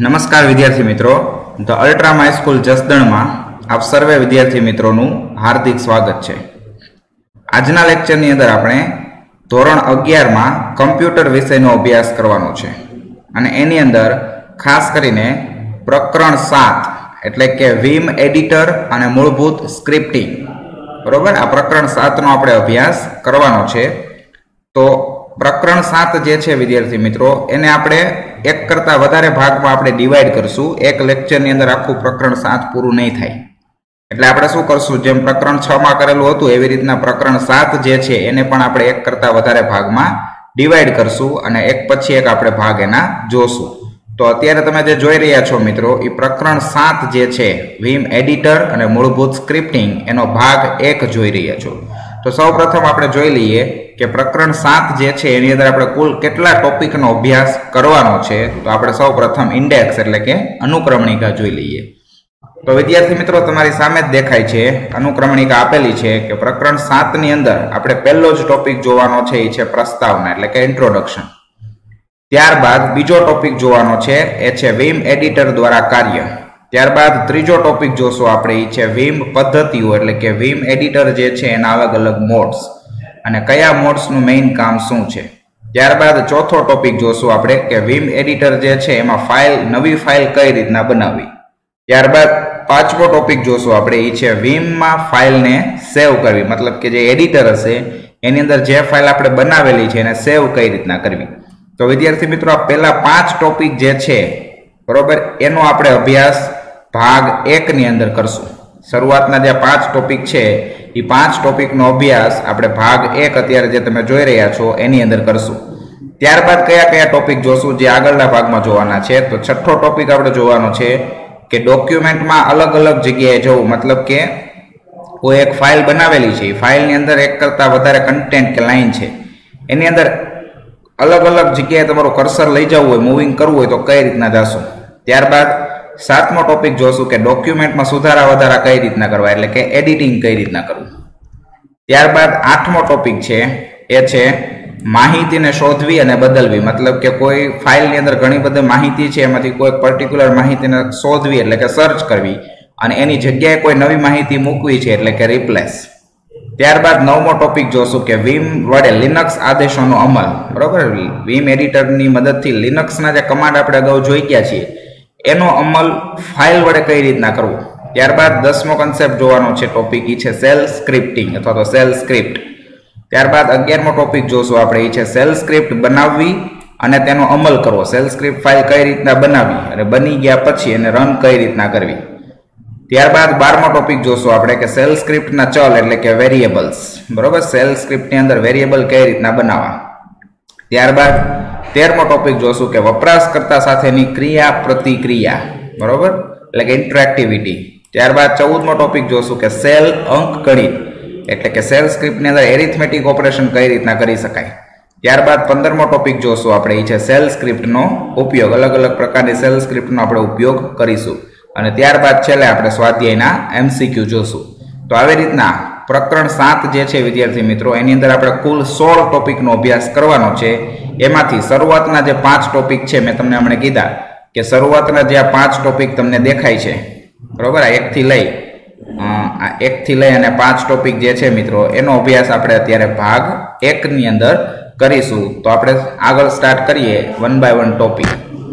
नमस्कार विद्यार्थी मित्रों, the ultra my school Jasdan में आप सर्वे विद्यार्थी मित्रों हार्दिक स्वागत है। आजना लेक्चर नी अंदर आपणे धोरण 11 में कम्प्यूटर विषयनो अभ्यास करवानो छे अने एनी अंदर खास करीने प्रकरण 7 एटले के विम एडिटर अने मूलभूत स्क्रिप्टिंग, बरोबर। आ प्रकरण 7 नो आपणे अभ्यास करवानो छे। तो प्रकरण 7 जे छे विद्यार्थी मित्रों एने आपणे एक करता वधारे भाग में आपणे डिवाइड करशुं। एक लेक्चर नी अंदर आखुं प्रकरण 7 पूरुं नहीं थाय એટલે આપણે શું કરશું, જેમ પ્રકરણ 6 માં કરેલું હતું એવી રીતના પ્રકરણ 7 જે છે એને પણ આપણે એક કરતા વધારે ભાગમાં ડિવાઇડ કરશું અને એક પછી એક આપણે ભાગ એના જોશું। તો અત્યારે તમે જે જોઈ રહ્યા છો મિત્રો એ પ્રકરણ 7 જે છે વિમ એડિટર અને મૂળભૂત સ્ક્રિપ્ટિંગ એનો ભાગ 1 જોઈ રહ્યા છો। તો સૌપ્રથમ આપણે જોઈ લઈએ કે પ્રકરણ 7 જે છે એની અંદર આપણે કુલ કેટલા ટોપિકનો અભ્યાસ કરવાનો છે। તો આપણે સૌપ્રથમ ઇન્ડેક્સ એટલે કે અનુક્રમણિકા જોઈ લઈએ। तो विद्यार्थी मित्रों तमारी सामे ज देखाय छे अनुक्रमणिका आपेली छे के प्रकरण 7 नी अंदर आपणे पहेलो ज टॉपिक जोवानो छे ए छे प्रस्तावना एटले के इंट्रोडक्शन। त्यारबाद बीजो टॉपिक जोवानो छे ए छे विम एडिटर द्वारा कार्य। त्यारबाद त्रीजो टॉपिक जोशो आपणे ए छे विम पद्धतिओ एटले के विम एडिटर जे छे एना अलग अलग मोड्स अने कया मोड्स नुं मेइन काम शुं छे। त्यारबाद चौथो टॉपिक जोशो आपणे के विम एडिटर जे छे एमां फाइल नवी फाइल कई रीतना बनावी। त्यारबाद पांचमो टॉपिक जोशो आपणे ए छे विम में फाइल ने सेव करवी, मतलब के जे एडिटर हशे एनी अंदर जे फाइल आपणे बनावेली छे एने सेव कई रीतना करवी। तो विद्यार्थी मित्रों आ पहेला 5 टॉपिक जे छे बरोबर एनो आपणे अभ्यास भाग 1 नी अंदर करशुं। शरूआतना जे 5 टॉपिक छे ए 5 टॉपिक नो अभ्यास आपणे भाग 1 अत्यारे जे तमे जोई रह्या छो एनी अंदर करशुं। त्यारबाद कया कया टॉपिक जोशुं जे आगळना भागमां जोवाना छे। तो छठ्ठो टॉपिक आपणे जोवानो छे कि डॉक्यूमेंट में अलग अलग जगह जो मतलब के कोई एक फाइल बनावेली छे, फाइल नी अंदर एक करता वधारे कंटेंट के लाइन छे एनी अंदर अलग अलग जगह तमारो कर्सर लई जावुं होय, मूविंग करवुं होय तो कई रीतना जाशो। त्यारबाद सातमो टॉपिक जोशुं के डॉक्यूमेंट में सुधारा वधारा कई रीतना करवा एटले के एडिटिंग कई रीतना करवुं। त्यारबाद आठमो टॉपिक छे ए छे माहिती ने शोधवी अने बदलवी, मतलब के कोई फाइल नी अंदर घणी बधी माहिती छे एमांथी कोई पर्टिक्युलर माहिती ने शोधवी एटले के सर्च करवी अने एनी जग्याए कोई नवी माहिती मूकवी छे एटले के रिप्लेस। त्यारबाद नवमो टॉपिक जोशुं के विम वडे लिनक्स आदेशोनो अमल, बरोबर। विम एडिटर नी मददथी लिनक्स ना जे कमांड आपणे अगाऊ जोई गया छीए एनो अमल फाइल वडे कई रीतना करवो। त्यारबाद 10मो कॉन्सेप्ट जोवानो छे टॉपिक ई छे सेल स्क्रिप्टिंग अथवा तो सेल स्क्रिप्ट। त्यारबाद 11मो टॉपिक जोशुं आपणे ए छे सेल स्क्रिप्ट बनाववी अने तेनो अमल करवो। सेल स्क्रिप्ट फाइल कई रीतना बनावी अने बनी गया पछी एने रन कई रीतना करवी। त्यारबाद 12मो टॉपिक जोशुं आपणे के सेल स्क्रिप्ट ना चल एटले के वेरिएबल्स, बरोबर। सेल स्क्रिप्ट नी अंदर वेरिएबल कई रीतना बनावा। त्यारबाद 13मो टॉपिक जोशुं के वपराशकर्ता साथेनी क्रिया प्रतिक्रिया, बरोबर, एटले के इंटरेक्टिविटी। त्यारबाद 14मो टॉपिक जोशुं के सेल अंकगणित एटले के सेल स्क्रिप्ट ની અંદર એરિથમેટિક ઓપરેશન કઈ રીતના કરી શકાય। ત્યારબાદ 15મો ટોપિક જોશું આપણે એ છે સેલ સ્ક્રિપ્ટનો ઉપયોગ, અલગ અલગ પ્રકારની સેલ સ્ક્રિપ્ટનો આપણે ઉપયોગ કરીશું અને ત્યારબાદ છેલ્લે આપણે સ્વાધ્યાયના MCQ જોશું। તો આવી રીતના પ્રકરણ 7 જે છે વિદ્યાર્થી મિત્રો એની અંદર આપણે કુલ 16 ટોપિકનો અભ્યાસ કરવાનો છે। એમાંથી શરૂઆતના જે 5 ટોપિક છે મેં તમને હમણાં કીધા કે શરૂઆતના જે આ 5 ટોપિક તમને દેખાય છે, બરોબર, આ 1 થી લઈ અને 5 ટોપિક જે છે મિત્રો એનો અભ્યાસ આપણે અત્યારે ભાગ 1 ની અંદર કરીશું। તો આપણે આગળ સ્ટાર્ટ કરીએ 1 બાય 1 ટોપિક।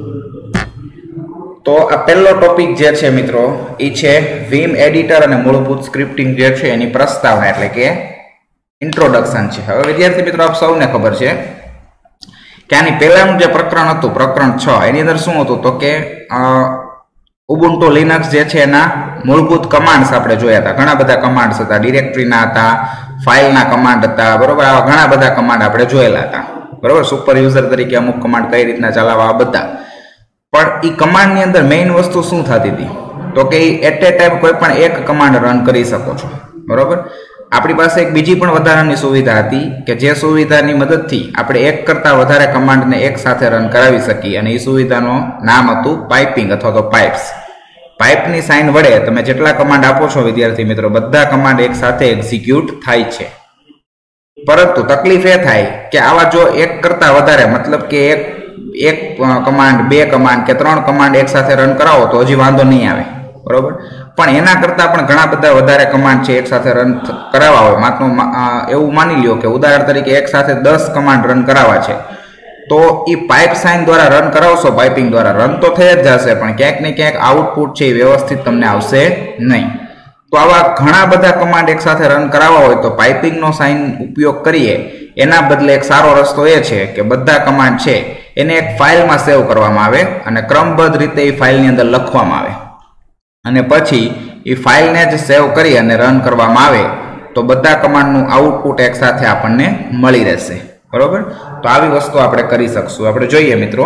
તો આ પહેલો ટોપિક જે છે મિત્રો એ છે વિમ એડિટર અને મૂળભૂત સ્ક્રિપ્ટિંગ જે છે એની પ્રસ્તાવના એટલે કે ઇન્ટ્રોડક્શન છે। હવે વિદ્યાર્થી મિત્રો આપ સૌને ખબર છે કે આની પહેલાનું જે પ્રકરણ હતું પ્રકરણ 6 એની અંદર શું હતું તો કે ઉબુન્ટુ લિનક્સ જે છે એના મૂળભૂત કમાન્ડ્સ આપણે જોયા હતા। ઘણા બધા કમાન્ડ્સ હતા, ડિરેક્ટરીના હતા, ફાઇલના કમાન્ડ હતા, બરોબર। આવા ઘણા બધા કમાન્ડ આપણે જોયેલા હતા, બરોબર। સુપર યુઝર તરીકે અમુક કમાન્ડ કઈ રીતના ચલાવવા આ બધા। પણ એ કમાન્ડની અંદર મેઇન વસ્તુ શું થતી હતી તો કે એટ એ ટાઈમ કોઈ પણ એક કમાન્ડ રન કરી શકો છો, બરોબર। આપણી પાસે એક બીજી પણ વધારાની સુવિધા હતી કે જે સુવિધાની મદદથી આપણે એક કરતા વધારે કમાન્ડને એક સાથે રન કરાવી શકીએ અને એ સુવિધાનું નામ હતું પાઇપિંગ અથવા તો પાઇપ્સ। પાઇપની સાઇન વડે તમે જેટલા કમાન્ડ આપો છો વિદ્યાર્થી મિત્રો બધા કમાન્ડ એક સાથે એક્ઝિક્યુટ થાય છે। પરંતુ તકલીફ એ થાય કે આવા જો એક કરતા વધારે મતલબ કે એક કમાન્ડ, બે કમાન્ડ કે ત્રણ કમાન્ડ એક સાથે રન કરાવો તો હજી વાંધો નહીં આવે, બરોબર. પણ એના કરતાં પણ ઘણા બધા વધારે કમાન્ડ છે એક સાથે રન કરાવવા હોય. માત્ર એવું માની લ્યો કે ઉદાહરણ તરીકે એક સાથે 10 કમાન્ડ રન કરાવવા છે, તો એ પાઇપ સાઇન દ્વારા રન કરાવશો, પાઇપિંગ દ્વારા રન તો થઈ જ જશે, પણ ક્યાંક ને ક્યાંક આઉટપુટ છે એ વ્યવસ્થિત તમને આવશે નહીં. તો આવા ઘણા બધા કમાન્ડ એક સાથે રન કરાવવા હોય તો પાઇપિંગનો સાઇન ઉપયોગ કરીએ એના બદલે એક સારો રસ્તો એ છે કે બધા કમાન્ડ છે એને એક ફાઇલમાં સેવ કરવામાં આવે અને ક્રમબદ્ધ રીતે એ ફાઇલની અંદર લખવામાં આવે અને પછી એ ફાઇલને જ સેવ કરી અને રન કરવામાં આવે તો બધા કમાન્ડનું આઉટપુટ એક સાથે આપણને મળી રહેશે, બરોબર. તો આવી વસ્તુ આપણે કરી શકશું. આપણે જોઈએ મિત્રો,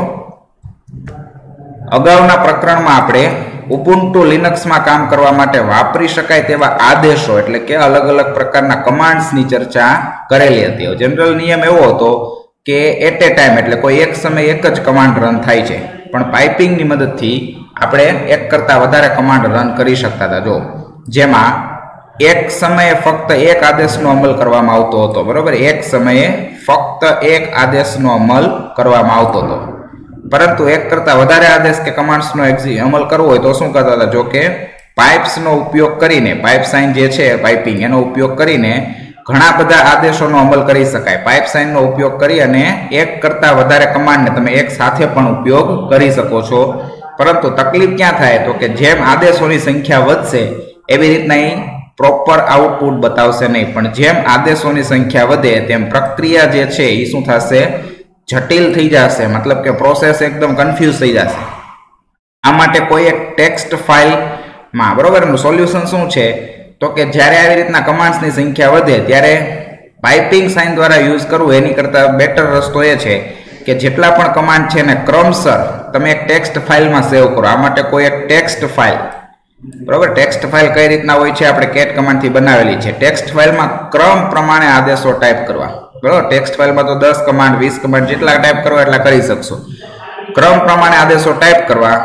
અગાઉના પ્રકરણમાં આપણે ઉબુન્ટુ લિનક્સમાં કામ કરવા માટે વાપરી શકાય તેવા આદેશો એટલે કે અલગ અલગ પ્રકારના કમાન્ડ્સની ચર્ચા કરેલી હતી. જનરલ નિયમ એવો હતો કે એટ એ ટાઈમ એટલે કોઈ એક સમયે એક જ કમાન્ડ રન થાય છે, પણ પાઇપિંગની મદદથી આપણે એક કરતાં વધારે કમાન્ડ રન કરી શકતા હતા. જો જેમાં એક સમયે ફક્ત એક આદેશનો અમલ કરવામાં આવતો હતો, બરોબર. એક સમયે ફક્ત એક આદેશનો અમલ કરવામાં આવતો હતો, પરંતુ એક કરતાં વધારે આદેશ કે કમાન્ડ્સનો અમલ કરવો હોય તો શું કરતા હતા? જો કે પાઇપ્સનો ઉપયોગ કરીને, પાઇપ સાઇન જે છે પાઇપિંગ, એનો ઉપયોગ કરીને ઘણા બધા આદેશોનો અમલ કરી શકાય. પાઇપ સાઇનનો ઉપયોગ કરી અને એક કરતાં વધારે કમાન્ડને તમે એક સાથે પણ ઉપયોગ કરી શકો છો. પરંતુ તકલીફ ક્યાં થાય? તો કે જેમ આદેશોની સંખ્યા વધશે એવી રીતના પ્રોપર આઉટપુટ બતાવશે નહીં, પણ જેમ આદેશોની સંખ્યા વધે તેમ પ્રક્રિયા જે છે એ શું થશે? જટિલ થઈ જશે, મતલબ કે પ્રોસેસ એકદમ કન્ફ્યુઝ થઈ જશે. આ માટે કોઈ એક ટેક્સ્ટ ફાઇલમાં, બરોબર, એનું સોલ્યુશન શું છે? તો કે જ્યારે આવી રીતના કમાન્ડ્સની સંખ્યા વધે ત્યારે પાઇપિંગ સાઇન દ્વારા યુઝ કરવું એની કરતાં બેટર રસ્તો એ છે કે જેટલા પણ કમાન્ડ છે ને ક્રમસર તમે એક ટેક્સ્ટ ફાઇલમાં સેવ કરો. આ માટે કોઈ એક ટેક્સ્ટ ફાઇલ, બરોબર. ટેક્સ્ટ ફાઇલ કઈ રીતના હોય છે? આપણે કેટ કમાન્ડથી બનાવેલી છે. ટેક્સ્ટ ફાઇલમાં ક્રમ પ્રમાણે આદેશો ટાઈપ કરવા, બરોબર. ટેક્સ્ટ ફાઇલમાં તો 10 કમાન્ડ 20 કમાન્ડ જેટલા ટાઈપ કરવા એટલા કરી શકશો. ક્રમ પ્રમાણે આદેશો ટાઈપ કરવા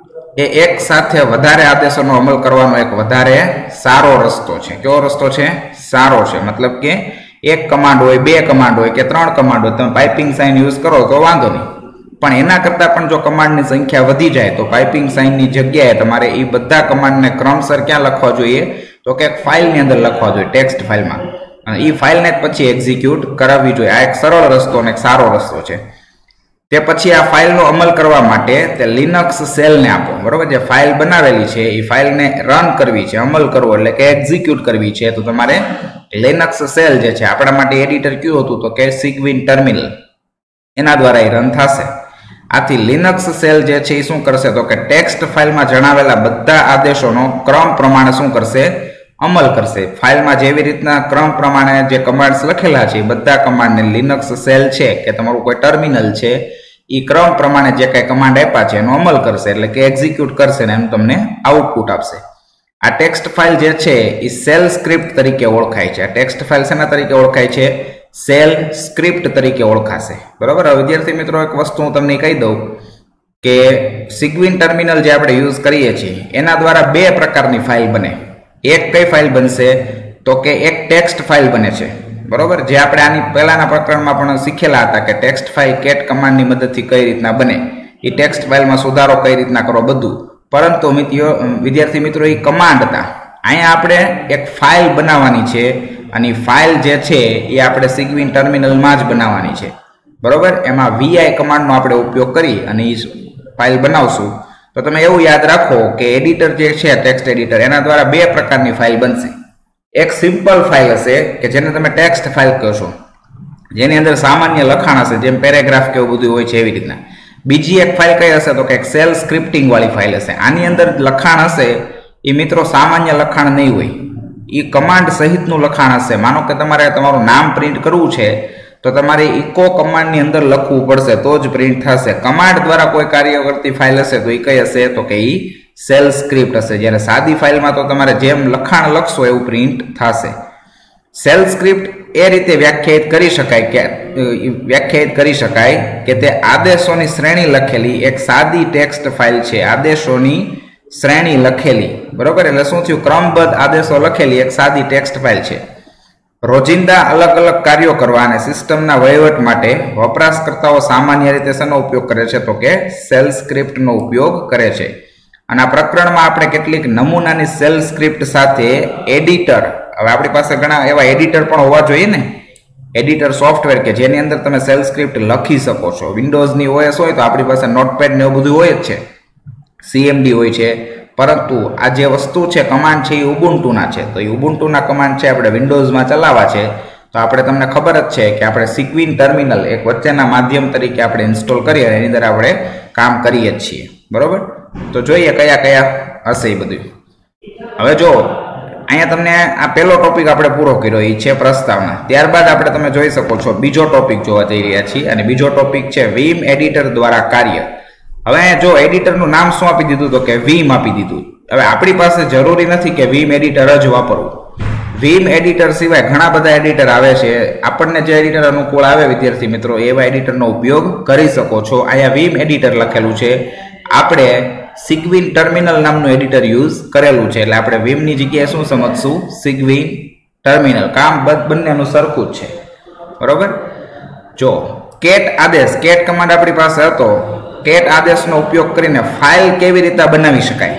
એ એક સાથે વધારે આદેશોનો અમલ કરવાનો એક વધારે સારો રસ્તો છે. કેવો રસ્તો છે? સારો છે. મતલબ કે એક કમાન્ડ હોય, બે કમાન્ડ હોય કે ત્રણ કમાન્ડ હોય, તમે પાઇપિંગ સાઇન યુઝ કરો તો વાંધો નહીં, પણ એના કરતાં પણ જો કમાન્ડની સંખ્યા વધી જાય તો પાઇપિંગ સાઇનની જગ્યાએ તમારે એ બધા કમાન્ડને ક્રમસર ક્યાં લખવા જોઈએ? તો કે એક ફાઇલની અંદર લખવા જોઈએ, ટેક્સ્ટ ફાઇલમાં, અને એ ફાઇલને જ પછી એક્ઝિક્યુટ કરાવવી જોઈએ. આ એક સરળ રસ્તો અને એક સારો રસ્તો છે. તે પછી આ ફાઇલનો અમલ કરવા માટે તે લિનક્સ સેલને આપો, બરોબર. જે ફાઇલ બનાવેલી છે એ ફાઇલને રન કરવી છે, અમલ કરવો એટલે કે એક્ઝિક્યુટ કરવી છે, તો તમારે લિનક્સ સેલ જે છે, આપણા માટે એડિટર કયું હતું? તો કે સિગવિન ટર્મિનલ, એના દ્વારા એ રન થશે. આથી લિનક્સ સેલ જે છે એ શું કરશે? તો કે ટેક્સ્ટ ફાઇલમાં જણાવેલા બધા આદેશોનો ક્રમ પ્રમાણે શું કરશે? અમલ કરશે. ફાઇલમાં જેવી રીતના ક્રમ પ્રમાણે જે કમાન્ડ્સ લખેલા છે એ બધા કમાન્ડને લિનક્સ સેલ છે કે તમારું કોઈ ટર્મિનલ છે એ ક્રમ પ્રમાણે જે કંઈ કમાન્ડ આપ્યા છે એનો અમલ કરશે, એટલે કે એક્ઝિક્યુટ કરશે ને એનું તમને આઉટપુટ આપશે. આ ટેક્સ્ટ ફાઇલ જે છે એ સેલ સ્ક્રિપ્ટ તરીકે ઓળખાય છે. આ ટેક્સ્ટ ફાઇલ શેના તરીકે ઓળખાય છે? સેલ સ્ક્રિપ્ટ તરીકે ઓળખાશે, બરોબર. હવે વિદ્યાર્થી મિત્રો, એક વસ્તુ હું તમને કહી દઉં કે સિગવિન ટર્મિનલ જે આપણે યુઝ કરીએ છીએ એના દ્વારા બે પ્રકારની ફાઇલ બને. એક કઈ ફાઇલ બનશે? તો કે એક ટેક્સ્ટ ફાઇલ બને છે, બરોબર. જે આપણે આની પહેલાના પ્રકરણમાં પણ શીખેલા હતા કે ટેક્સ્ટ ફાઇલ કેટ કમાન્ડની મદદથી કઈ રીતના બને, એ ટેક્સ્ટ ફાઇલમાં સુધારો કઈ રીતના કરો બધું. પરંતુ વિદ્યાર્થી મિત્રો, એ કમાન્ડ હતા. અહીંયા આપણે એક ફાઇલ બનાવવાની છે અને ફાઇલ જે છે એ આપણે સિગવિન ટર્મિનલમાં જ બનાવવાની છે, બરોબર. એમાં vi કમાન્ડનો આપણે ઉપયોગ કરી અને એ ફાઇલ બનાવશું. તો તમે એવું યાદ રાખો કે એડિટર જે છે, ટેક્સ્ટ એડિટર, એના દ્વારા બે પ્રકારની ફાઇલ બનશે. એક સિમ્પલ ફાઇલ હશે કે જેને તમે ટેક્સ્ટ ફાઇલ કહો છો, જેની અંદર સામાન્ય લખાણ હશે, જેમ પેરેગ્રાફ કે એવું બધું હોય છે એવી રીતના. બીજી એક ફાઇલ કઈ હશે? તો કે એક સેલ સ્ક્રિપ્ટિંગ વાળી ફાઇલ હશે. આની અંદર લખાણ હશે એ મિત્રો સામાન્ય લખાણ નહીં હોય, એ કમાન્ડ સહિતનું લખાણ હશે. માનો કે તમારે તમારું નામ પ્રિન્ટ કરવું છે તો તમારે ઇકો કમાન્ડની અંદર લખવું પડશે તો જ પ્રિન્ટ થશે. કમાન્ડ દ્વારા કોઈ કાર્ય કરતી ફાઇલ હશે તો એ કઈ હશે? તો કે એ સેલ સ્ક્રિપ્ટ હશે. જ્યારે સાદી ફાઇલમાં તો તમારે જેમ લખાણ લખશો એવું પ્રિન્ટ થશે. સેલ સ્ક્રિપ્ટ એ રીતે વ્યાખ્યાયિત કરી શકાય કે તે આદેશોની શ્રેણી લખેલી એક સાદી ટેક્સ્ટ ફાઇલ છે. આદેશોની શ્રેણી લખેલી, બરોબર. એટલે શું થયું? ક્રમબદ્ધ આદેશો લખેલી એક સાદી ટેક્સ્ટ ફાઇલ છે. રોજિંદા અલગ અલગ કાર્યો કરવા અને સિસ્ટમના વહીવટ માટે વપરાશકર્તાઓ સામાન્ય રીતે શેનો ઉપયોગ કરે છે? તો કે શેલ સ્ક્રિપ્ટનો ઉપયોગ કરે છે. અને આ પ્રકરણમાં આપણે કેટલીક નમૂનાની શેલ સ્ક્રિપ્ટ સાથે એડિટર, હવે આપણી પાસે ઘણા એવા એડિટર પણ હોવા જોઈએ ને, એડિટર સોફ્ટવેર કે જેની અંદર તમે શેલ સ્ક્રિપ્ટ લખી શકો છો. વિન્ડોઝની OS હોય તો આપણી પાસે નોટપેડ ને એવું બધું હોય જ છે, CMD હોય છે, પરંતુ આ જે વસ્તુ છે કમાન્ડ છે એ ઉબુન્ટુના છે. તો એ ઉબુન્ટુના કમાન્ડ છે આપણે વિન્ડોઝમાં ચલાવવા છે તો આપણે તમને ખબર જ છે કે આપણે સિક્વિન ટર્મિનલ એક વચ્ચેના માધ્યમ તરીકે આપણે ઇન્સ્ટોલ કરીએ એની અંદર આપણે કામ કરીએ જ છીએ. બરોબર, તો જોઈએ કયા કયા હશે એ બધું. હવે જો અહીંયા તમને આ પહેલો ટોપિક આપણે પૂરો કર્યો એ છે પ્રસ્તાવના. ત્યારબાદ આપણે તમે જોઈ શકો છો બીજો ટોપિક જોવા જઈ રહ્યા છીએ અને બીજો ટોપિક છે વીમ એડિટર દ્વારા કાર્ય. હવે જો એડિટરનું નામ શું આપી દીધું? તો કે વીમ આપી દીધું. હવે આપણી પાસે જરૂરી નથી કે વીમ એડિટર જ વાપરવું. વીમ એડિટર સિવાય ઘણા બધા એડિટર આવે છે. આપણને જે એડિટર અનુકૂળ આવે વિદ્યાર્થી મિત્રો એવા એડિટરનો ઉપયોગ કરી શકો છો. અહીંયા વીમ એડિટર લખેલું છે, આપણે સિગ્વિન ટર્મિનલ નામનું એડિટર યુઝ કરેલું છે એટલે આપણે વીમની જગ્યાએ શું સમજશું? સિગ્વિન ટર્મિનલ. કામ બંનેનું સરખું જ છે. બરોબર, જો કેટ આદેશ, કેટ કમાન્ડ આપણી પાસે હતો. કેટ આદેશનો ઉપયોગ કરીને ફાઇલ કેવી રીતે બનાવી શકાય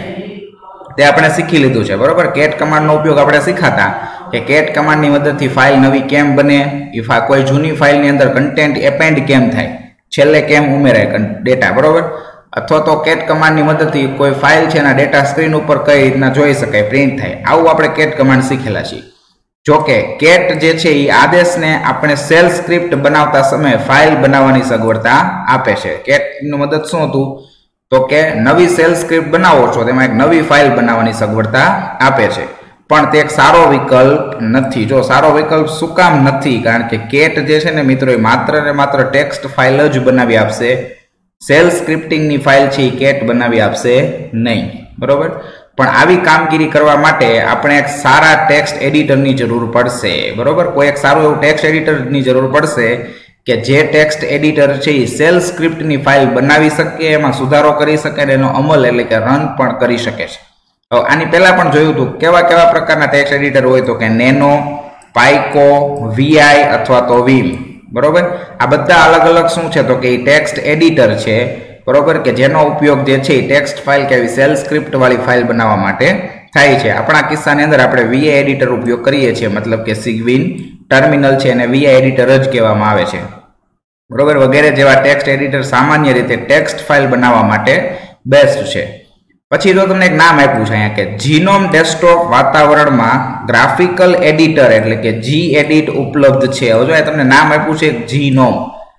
તે આપણે શીખી લીધું છે. બરોબર, કેટ કમાન્ડનો ઉપયોગ આપણે શીખાતા કે કેટ કમાન્ડની મદદથી ફાઇલ નવી કેમ બને, કોઈ જૂની ફાઇલની અંદર કન્ટેન્ટ એપેન્ડ કેમ થાય, છેલ્લે કેમ ઉમેરાય ડેટા. બરોબર, અથવા તો કેટ કમાન્ડની મદદથી કોઈ ફાઇલ છે એના ડેટા સ્ક્રીન ઉપર કઈ રીતના જોઈ શકાય, પ્રિન્ટ થાય. આવું આપણે કેટ કમાન્ડ શીખેલા છીએ. જોકે કેટ જે છે એ આદેશને આપણે શેલ સ્ક્રિપ્ટ બનાવતા સમયે ફાઇલ બનાવવાની સગવડતા આપે છે. કેટની મદદ શું હતું? તો કે નવી શેલ સ્ક્રિપ્ટ બનાવો છો તેમાં એક નવી ફાઇલ બનાવવાની સગવડતા આપે છે, પણ તે એક સારો વિકલ્પ નથી. જો સારો વિકલ્પ શું કામ નથી? કારણ કે કેટ જે છે ને મિત્રો એ માત્ર ને માત્ર ટેક્સ્ટ ફાઇલ જ બનાવી આપશે, શેલ સ્ક્રિપ્ટિંગની ફાઇલ છે એ કેટ બનાવી આપશે નહીં. બરોબર, પણ આવી કામગીરી કરવા માટે આપણે એક સારા ટેક્સ્ટ એડિટરની જરૂર પડશે. બરોબર, કોઈ એક સારું એવું ટેક્સ્ટ એડિટરની જરૂર પડશે કે જે ટેક્સ્ટ એડિટર છે એ શેલ સ્ક્રિપ્ટની ફાઇલ બનાવી શકે, એમાં સુધારો કરી શકે અને એનો અમલ એટલે કે રન પણ કરી શકે છે. હવે આની પહેલા પણ જોયું હતું કેવા કેવા પ્રકારના ટેક્સ્ટ એડિટર હોય તો કે નેનો, પાઇકો, VI અથવા તો વીમ. બરોબર, આ બધા અલગ અલગ શું છે તો કે એ ટેક્સ્ટ એડિટર છે. બરોબર, કે જેનો ઉપયોગ જે છે એ ટેક્સ્ટ ફાઇલ કે શેલ સ્ક્રિપ્ટ વાળી ફાઇલ બનાવવા માટે થાય છે. આપણા કિસ્સાની અંદર આપણે VI એડિટર ઉપયોગ કરીએ છીએ, મતલબ કે સિગ્વિન ટર્મિનલ છે અને VI એડિટર જ કહેવામાં આવે છે. બરોબર, વગેરે જેવા ટેક્સ્ટ એડિટર સામાન્ય રીતે ટેક્સ્ટ ફાઇલ બનાવવા માટે બેસ્ટ છે. પછી તો તમને એક નામ આપ્યું છે અહીંયા કે જીનોમ ડેસ્કટોપ વાતાવરણમાં ગ્રાફિકલ એડિટર એટલે કે Gedit ઉપલબ્ધ છે. હવે જો તમને નામ આપ્યું છે જીનોમ.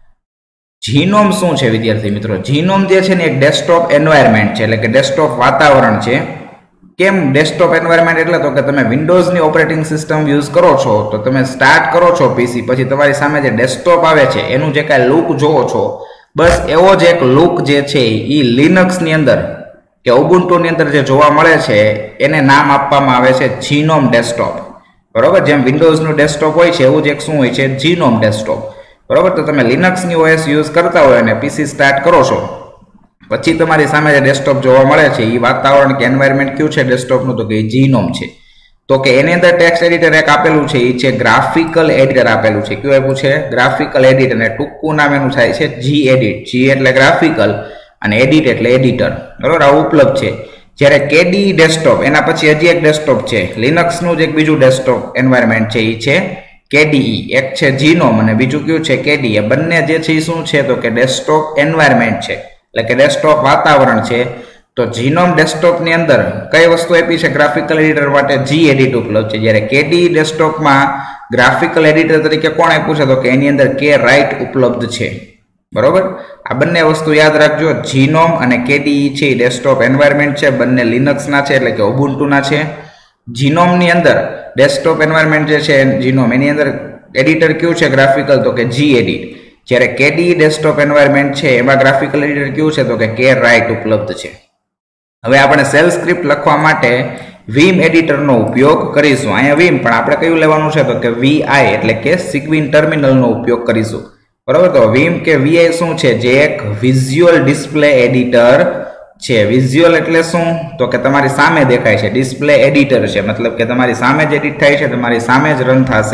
જીનોમ શું છે વિદ્યાર્થી મિત્રો? જીનોમ જે છે ને એક ડેસ્કટોપ એન્વાયરમેન્ટ છે એટલે કે ડેસ્કટોપ વાતાવરણ છે. કેમ ડેસ્કટોપ એન્વાયરમેન્ટ? એટલે તો કે તમે વિન્ડોઝની ઓપરેટિંગ સિસ્ટમ યુઝ કરો છો તો તમે સ્ટાર્ટ કરો છો PC, પછી તમારી સામે જે ડેસ્કટોપ આવે છે એનું જે કાંઈ લુક જોવો છો બસ એવો જ એક લુક જે છે એ લિનક્સની અંદર કે ઉબુન્ટુની અંદર જે જોવા મળે છે એને નામ આપવામાં આવે છે જીનોમ ડેસ્કટોપ. બરોબર, જેમ વિન્ડોઝનું ડેસ્કટોપ હોય છે એવું જ એક શું હોય છે? GNOME desktop. બરોબર, તો તમે લિનક્સની OS યુઝ કરતા હોય અને PC સ્ટાર્ટ કરો છો પછી તમારી સામે જે ડેસ્કટોપ જોવા મળે છે એ વાતાવરણ કે એન્વાયરમેન્ટ કયું છે ડેસ્કટોપનું? તો કે જીનોમ છે. તો કે એની અંદર ટેક્સ્ટ એડિટર એક આપેલું છે, એ છે ગ્રાફિકલ એડિટર આપેલું છે. કયું આપ્યું છે? Graphical editor. અને ટૂંકું નામ એનું થાય છે Gedit. G એટલે ગ્રાફિકલ અને એડિટ એટલે એડિટર. બરોબર, આ ઉપલબ્ધ છે. જ્યારે KDE ડેસ્કટોપ એના પછી હજી એક ડેસ્કટોપ છે, લિનક્સનું જ એક બીજું ડેસ્કટોપ એન્વાયરમેન્ટ છે એ છે KDE. એક છે જીનોમ અને બીજું કયું છે? KDE. બંને જે છે એ શું છે તો કે ડેસ્કટોપ એન્વાયરમેન્ટ છે એટલે કે ડેસ્કટોપ વાતાવરણ છે. તો જીનોમ ડેસ્કટોપની અંદર કઈ વસ્તુ આપી છે ગ્રાફિકલ એડિટર માટે? Gedit ઉપલબ્ધ છે. જ્યારે KDE ડેસ્કટોપમાં ગ્રાફિકલ એડિટર તરીકે કોણ આપ્યું છે તો કે એની અંદર KWrite ઉપલબ્ધ છે. બરોબર, આ બંને વસ્તુ યાદ રાખજો. જીનોમ અને KDE છે એ ડેસ્કટોપ એન્વાયરમેન્ટ છે, બંને લિનક્સના છે એટલે કે ઉબુન્ટુના છે. જીનોમની અંદર ડેસ્કટોપ એન્વાયરમેન્ટ જે છે જીનોમ એની અંદર એડિટર કયું છે ગ્રાફિકલ? તો કે Gedit. જ્યારે KDE ડેસ્કટોપ એન્વાયરમેન્ટ છે એમાં ગ્રાફિકલ એડિટર કયું છે તો કે KWrite ઉપલબ્ધ છે. હવે આપણે શેલ સ્ક્રિપ્ટ લખવા માટે વીમ એડિટરનો ઉપયોગ કરીશું. અહીંયા વીમ પણ આપણે કયું લેવાનું છે તો કે VI એટલે કે સિગ્વિન ટર્મિનલનો ઉપયોગ કરીશું. બરોબર, તો વીમ કે VI શું છે? જે એક વિઝ્યુઅલ ડિસ્પ્લે એડિટર છે. વિઝ્યુઅલ એટલે શું તો કે તમારી સામે દેખાય છે, ડિસ્પ્લે એડિટર છે મતલબ કે તમારી સામે જ એડિટ થાય છે, તમારી સામે જ રન થશે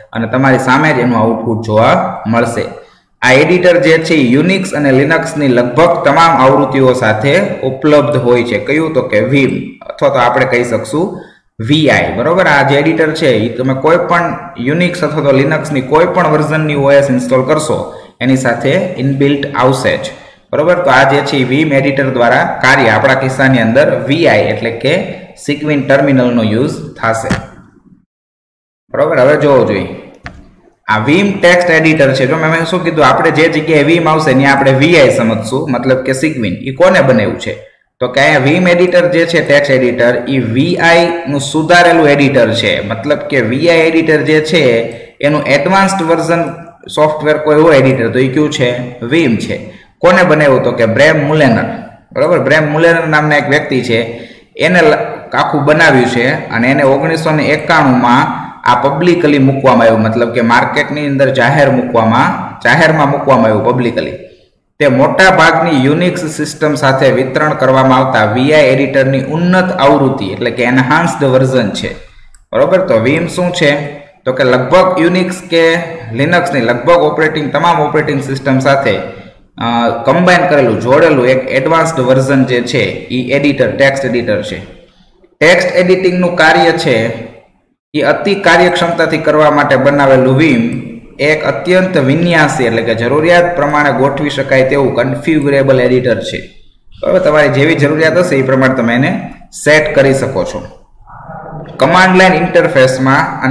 અને તમારી સામે જ એનું આઉટપુટ જોવા મળશે. આ એડિટર જે છે યુનિક્સ અને લિનક્સની લગભગ તમામ આવૃત્તિઓ સાથે ઉપલબ્ધ હોય છે. કયું? તો કે Vim અથવા તો આપણે કહી શકશું VI. બરોબર, આ જે એડિટર છે એ તમે કોઈ પણ યુનિક્સ અથવા તો લિનક્સની કોઈ પણ વર્ઝનની OS ઇન્સ્ટોલ કરશો એની સાથે ઇનબિલ્ટ આવશે જ. બરોબર, તો આ જે છે Vim એડિટર દ્વારા કાર્ય આપણા કિસ્સાની અંદર VI એટલે કે સિક્વિન ટર્મિનલનો યુઝ થશે. બરોબર, હવે જોવો જોઈએ આ Vim ટેક્સ્ટ એડિટર છે. જો મેં શું કીધું, આપણે જે જગ્યાએ Vim આવશે ત્યાં આપણે VI સમજશું, મતલબ કે સિક્વિન. એ કોને બનાવ્યું છે? તો કે અહીંયા Vim એડિટર જે છે ટેક્સ્ટ એડિટર એ VI નું સુધારેલું એડિટર છે. મતલબ કે VI એડિટર જે છે એનું એડવાન્સ્ડ વર્ઝન સોફ્ટવેર કોઈ હોય એડિટર તો એ કયું છે? Vim છે. કોને બનાવ્યું? તો કે બ્રેમ મુલેનર. બરોબર, બ્રેમ મુલેનર નામના એક વ્યક્તિ છે, એને આખું બનાવ્યું છે અને એને 1991માં આ પબ્લિકલી મૂકવામાં આવ્યું. મતલબ કે માર્કેટની અંદર જાહેરમાં મૂકવામાં આવ્યું પબ્લિકલી. તે મોટા ભાગની યુનિક્સ સિસ્ટમ સાથે વિતરણ કરવામાં આવતા VI એડિટરની ઉન્નત આવૃત્તિ એટલે કે એનહાન્સ્ડ વર્ઝન છે. બરોબર, તો Vim શું છે? તો કે લગભગ યુનિક્સ કે લિનક્સની લગભગ તમામ ઓપરેટિંગ સિસ્ટમ સાથે કમ્બાઈન કરેલું, જોડેલું એક એડવાન્સ્ડ વર્ઝન જે છે એ એડિટર, ટેક્સ્ટ એડિટર છે. ટેક્સ્ટ એડિટિંગનું કાર્ય છે એ અતિ કાર્યક્ષમતાથી કરવા માટે બનાવેલું Vim એક અત્યંત વિન્યાસી એટલે કે જરૂરિયાત પ્રમાણે ગોઠવી શકાય તેવું કન્ફિગ્યુરેબલ એડિટર છે. હવે તમારી જેવી જરૂરિયાત હશે એ પ્રમાણે તમે એને સેટ કરી શકો છો. કમાન્ડ લાઇન ઇન્ટરફેસમાં અને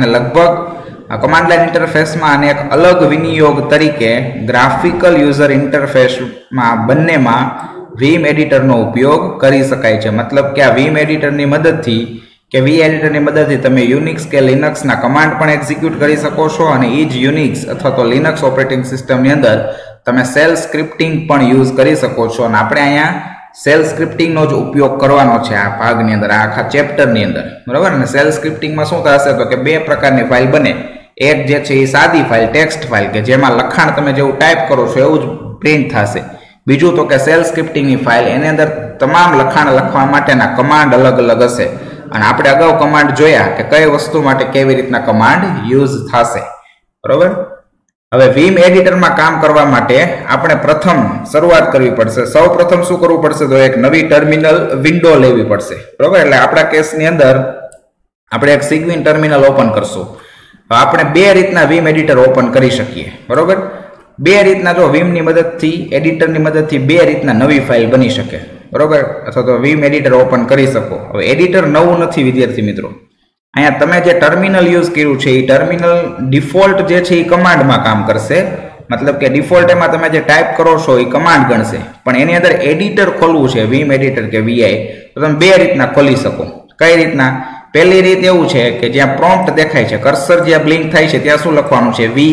એક અલગ વિનિયોગ તરીકે ગ્રાફિકલ યુઝર ઇન્ટરફેસમાં બંનેમાં Vim એડિટરનો ઉપયોગ કરી શકાય છે. મતલબ કે આ Vim એડિટરની મદદથી કે VI એડિટરની મદદથી તમે યુનિક્સ કે લિનક્સના કમાન્ડ પણ એક્ઝિક્યુટ કરી શકો છો અને એ જ યુનિક્સ અથવા તો લિનક્સ ઓપરેટિંગ સિસ્ટમની અંદર તમે શેલ સ્ક્રિપ્ટિંગ પણ યુઝ કરી શકો છો. અને આપણે અહીંયા શેલ સ્ક્રિપ્ટિંગનો જ ઉપયોગ કરવાનો છે આ ભાગની અંદર, આ આખા ચેપ્ટરની અંદર. બરાબર, અને શેલ સ્ક્રિપ્ટિંગમાં શું થશે? તો કે બે પ્રકારની ફાઇલ બને. એક જે છે એ સાદી ફાઇલ, ટેક્સ્ટ ફાઇલ, કે જેમાં લખાણ તમે જેવું ટાઈપ કરો છો એવું જ પ્રિન્ટ થશે. બીજું તો કે શેલ સ્ક્રિપ્ટિંગની ફાઇલ, એની અંદર તમામ લખાણ લખવા માટેના કમાન્ડ અલગ અલગ હશે. અને આપણે અગાઉ કમાન્ડ જોયા કે કઈ વસ્તુ માટે કેવી રીતના કમાન્ડ યુઝ થશે. બરોબર, હવે Vim એડિટરમાં કામ કરવા માટે આપણે પ્રથમ શરૂઆત કરવી પડશે. સૌ પ્રથમ શું કરવું પડશે? તો એક નવી ટર્મિનલ વિન્ડો લેવી પડશે. બરોબર, એટલે આપણા કેસની અંદર આપણે એક સિગ્વિન ટર્મિનલ ઓપન કરશું. આપણે બે રીતના Vim એડિટર ઓપન કરી શકીએ. બરોબર, બે રીતના જો Vimની મદદથી, એડિટરની મદદથી બે રીતના નવી ફાઇલ બની શકે. બરોબર, અથવા તો Vim એડિટર ઓપન કરી શકો. હવે એડિટર નવું નથી વિદ્યાર્થી મિત્રો. અહીંયા તમે જે ટર્મિનલ યુઝ કર્યું છે એ ટર્મિનલ ડિફોલ્ટ જે છે એ કમાન્ડમાં કામ કરશે. મતલબ કે ડિફોલ્ટ એમાં તમે જે ટાઈપ કરો છો એ કમાન્ડ ગણશે. પણ એની અંદર એડિટર ખોલવું છે, Vim એડિટર કે VI, તો તમે બે રીતના ખોલી શકો. કઈ રીતના? પહેલી રીત એવું છે કે જ્યાં પ્રોમ્પ્ટ દેખાય છે, કર્સર જ્યાં બ્લિંક થાય છે ત્યાં શું લખવાનું છે? VI.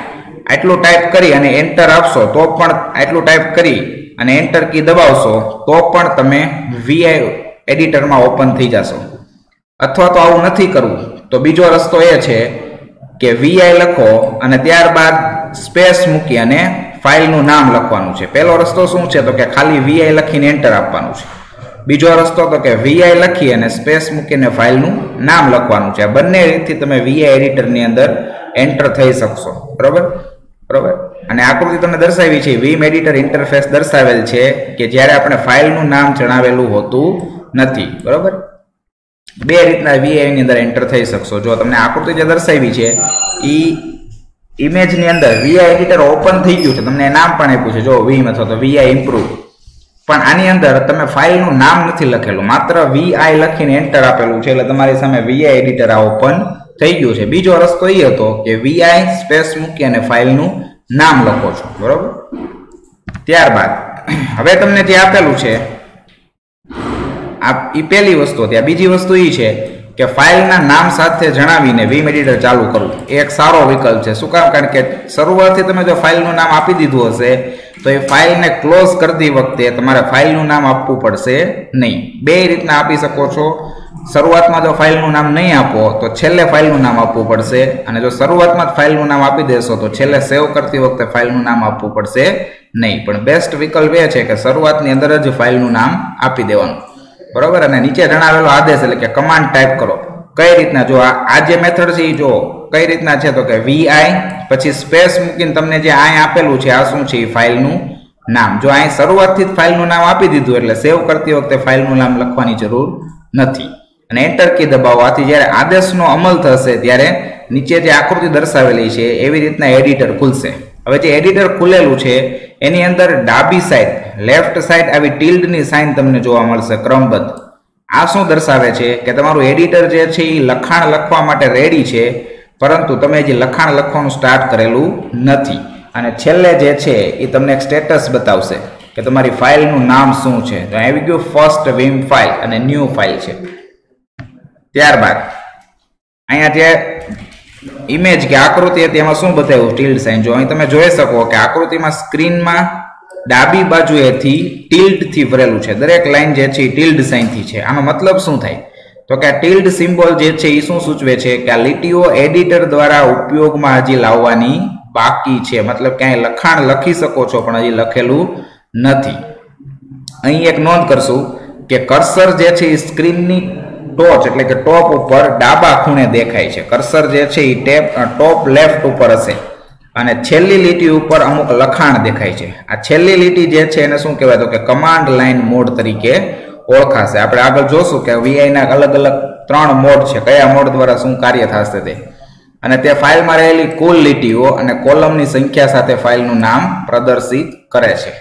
આટલું ટાઈપ કરી અને એન્ટર આપશો તો પણ, આટલું ટાઈપ કરી અને એન્ટર કી દબાવશો તો પણ તમે VI એડિટરમાં ઓપન થઈ જશો. અથવા તો આવું નથી કરવું તો બીજો રસ્તો એ છે કે VI લખો અને ત્યારબાદ સ્પેસ મૂકી અને ફાઇલનું નામ લખવાનું છે. પહેલો રસ્તો શું છે? તો કે ખાલી VI લખીને એન્ટર આપવાનું છે. બીજો રસ્તો તો કે VI લખી અને સ્પેસ મૂકીને ફાઇલનું નામ લખવાનું છે. આ બંને રીતથી તમે VI એડિટરની અંદર એન્ટર થઈ શકશો. બરોબર, અને આકૃતિ તમને દર્શાવી છે Vim એડિટર ઇન્ટરફેસ દર્શાવેલ છે કે જ્યારે આપણે ફાઇલનું નામ જણાવેલું હોતું નથી. બરોબર, બે રીતના VI ની અંદર એન્ટર થઈ શકશો. જો તમને આકૃતિ જે દર્શાવી છે એ ઇમેજની અંદર VI એડિટર ઓપન થઈ ગયું છે, તમને નામ પણ આપ્યું છે જો Vim અથવા તો VI ઇમ્પ્રુવ. પણ આની અંદર તમે ફાઇલનું નામ નથી લખેલું, માત્ર VI લખીને એન્ટર આપેલું છે એટલે તમારી સામે VI એડિટર આ ઓપન થઈ ગયું છે. બીજો રસ્તો એ હતો કે VI સ્પેસ મૂકી અને ફાઇલનું નામ લખો છો. બરોબર, ત્યારબાદ હવે તમને જે આપેલું છે એ પહેલી વસ્તુ. ત્યાં બીજી વસ્તુ એ છે કે ફાઇલના નામ સાથે જણાવીને Vim એડિટર ચાલુ કરવું એ એક સારો વિકલ્પ છે. શું કામ? કારણ કે શરૂઆતથી તમે જો ફાઇલનું નામ આપી દીધું હશે તો એ ફાઇલને ક્લોઝ કરતી વખતે તમારે ફાઇલનું નામ આપવું પડશે નહીં. બે રીતના આપી શકો છો. શરૂઆતમાં જો ફાઇલનું નામ નહીં આપો તો છેલ્લે ફાઇલનું નામ આપવું પડશે, અને જો શરૂઆતમાં જ ફાઇલનું નામ આપી દેશો તો છેલ્લે સેવ કરતી વખતે ફાઇલનું નામ આપવું પડશે નહીં. પણ બેસ્ટ વિકલ્પ એ છે કે શરૂઆતની અંદર જ ફાઇલનું નામ આપી દેવાનું. બરોબર, અને નીચે જણાવેલો આદેશ એટલે કે કમાન્ડ ટાઈપ કરો. કઈ રીતના? જો આ જે મેથડ છે એ જો કઈ રીતના છે તો કે vi પછી સ્પેસ મૂકીને તમને જે અહીં આપેલું છે આ શું છે ફાઇલનું નામ. જો અહીં શરૂઆતથી જ ફાઇલનું નામ આપી દીધું એટલે સેવ કરતી વખતે ફાઇલનું નામ લખવાની જરૂર નથી અને એન્ટર કી દબાવવાથી જ્યારે આદેશનો અમલ થશે ત્યારે નીચે જે આકૃતિ દર્શાવેલી છે એવી રીતના એડિટર ખુલશે. હવે જે એડિટર ખુલેલું છે એની અંદર ડાબી સાઈડ લેફ્ટ સાઈડ આવી ટિલ્ડની સાઇન તમને જોવા મળશે ક્રમબદ્ધ. આ શું દર્શાવે છે કે તમારું એડિટર જે છે એ લખાણ લખવા માટે રેડી છે, પરંતુ તમે હજી લખાણ લખવાનું સ્ટાર્ટ કરેલું નથી. અને છેલ્લે જે છે એ તમને એક સ્ટેટસ બતાવશે કે તમારી ફાઇલનું નામ શું છે. તો આવી ગયું ફર્સ્ટ વિમ ફાઇલ અને ન્યૂ ફાઇલ છે. ત્યારબાદ અહીંયા જે ઇમેજ કે આકૃતિ હતી એમાં શું બતાવ્યું ટિલ્ડ સાઇન. જો અહીં તમે જોઈ શકો કે આકૃતિમાં સ્ક્રીનમાં ડાબી બાજુએથી ટિલ્ડ થી ભરેલું છે. દરેક લાઈન જે છે એ ટિલ્ડ સાઇન થી છે. આનો મતલબ શું થાય તો કે આ ટિલ્ડ સિમ્બોલ જે છે એ શું સૂચવે છે કે આ લીટીઓ એડિટર દ્વારા ઉપયોગમાં હજી લાવવાની બાકી છે. મતલબ કે અહીં લખાણ લખી શકો છો પણ હજી લખેલું નથી. અહીં એક નોંધ કરશું કે કર્સર જે છે એ સ્ક્રીનની ટોચ એટલે કે ટોપ ઉપર ડાબા ખૂણે દેખાય છે. કર્સર જે છે એ ટોપ લેફ્ટ ઉપર હશે અને છેલ્લી લીટી ઉપર અમુક લખાણ દેખાય છે. આ છેલ્લી લીટી જે છે એને શું કહેવાય તો કે કમાન્ડ લાઇન મોડ તરીકે ઓળખાશે. આપણે આગળ જોશું કે vi ના અલગ અલગ 3 મોડ છે, કયા મોડ દ્વારા શું કાર્ય થશે તે, અને તે ફાઇલમાં રહેલી કુલ લીટીઓ અને કોલમની સંખ્યા સાથે ફાઇલનું નામ પ્રદર્શિત કરે છે.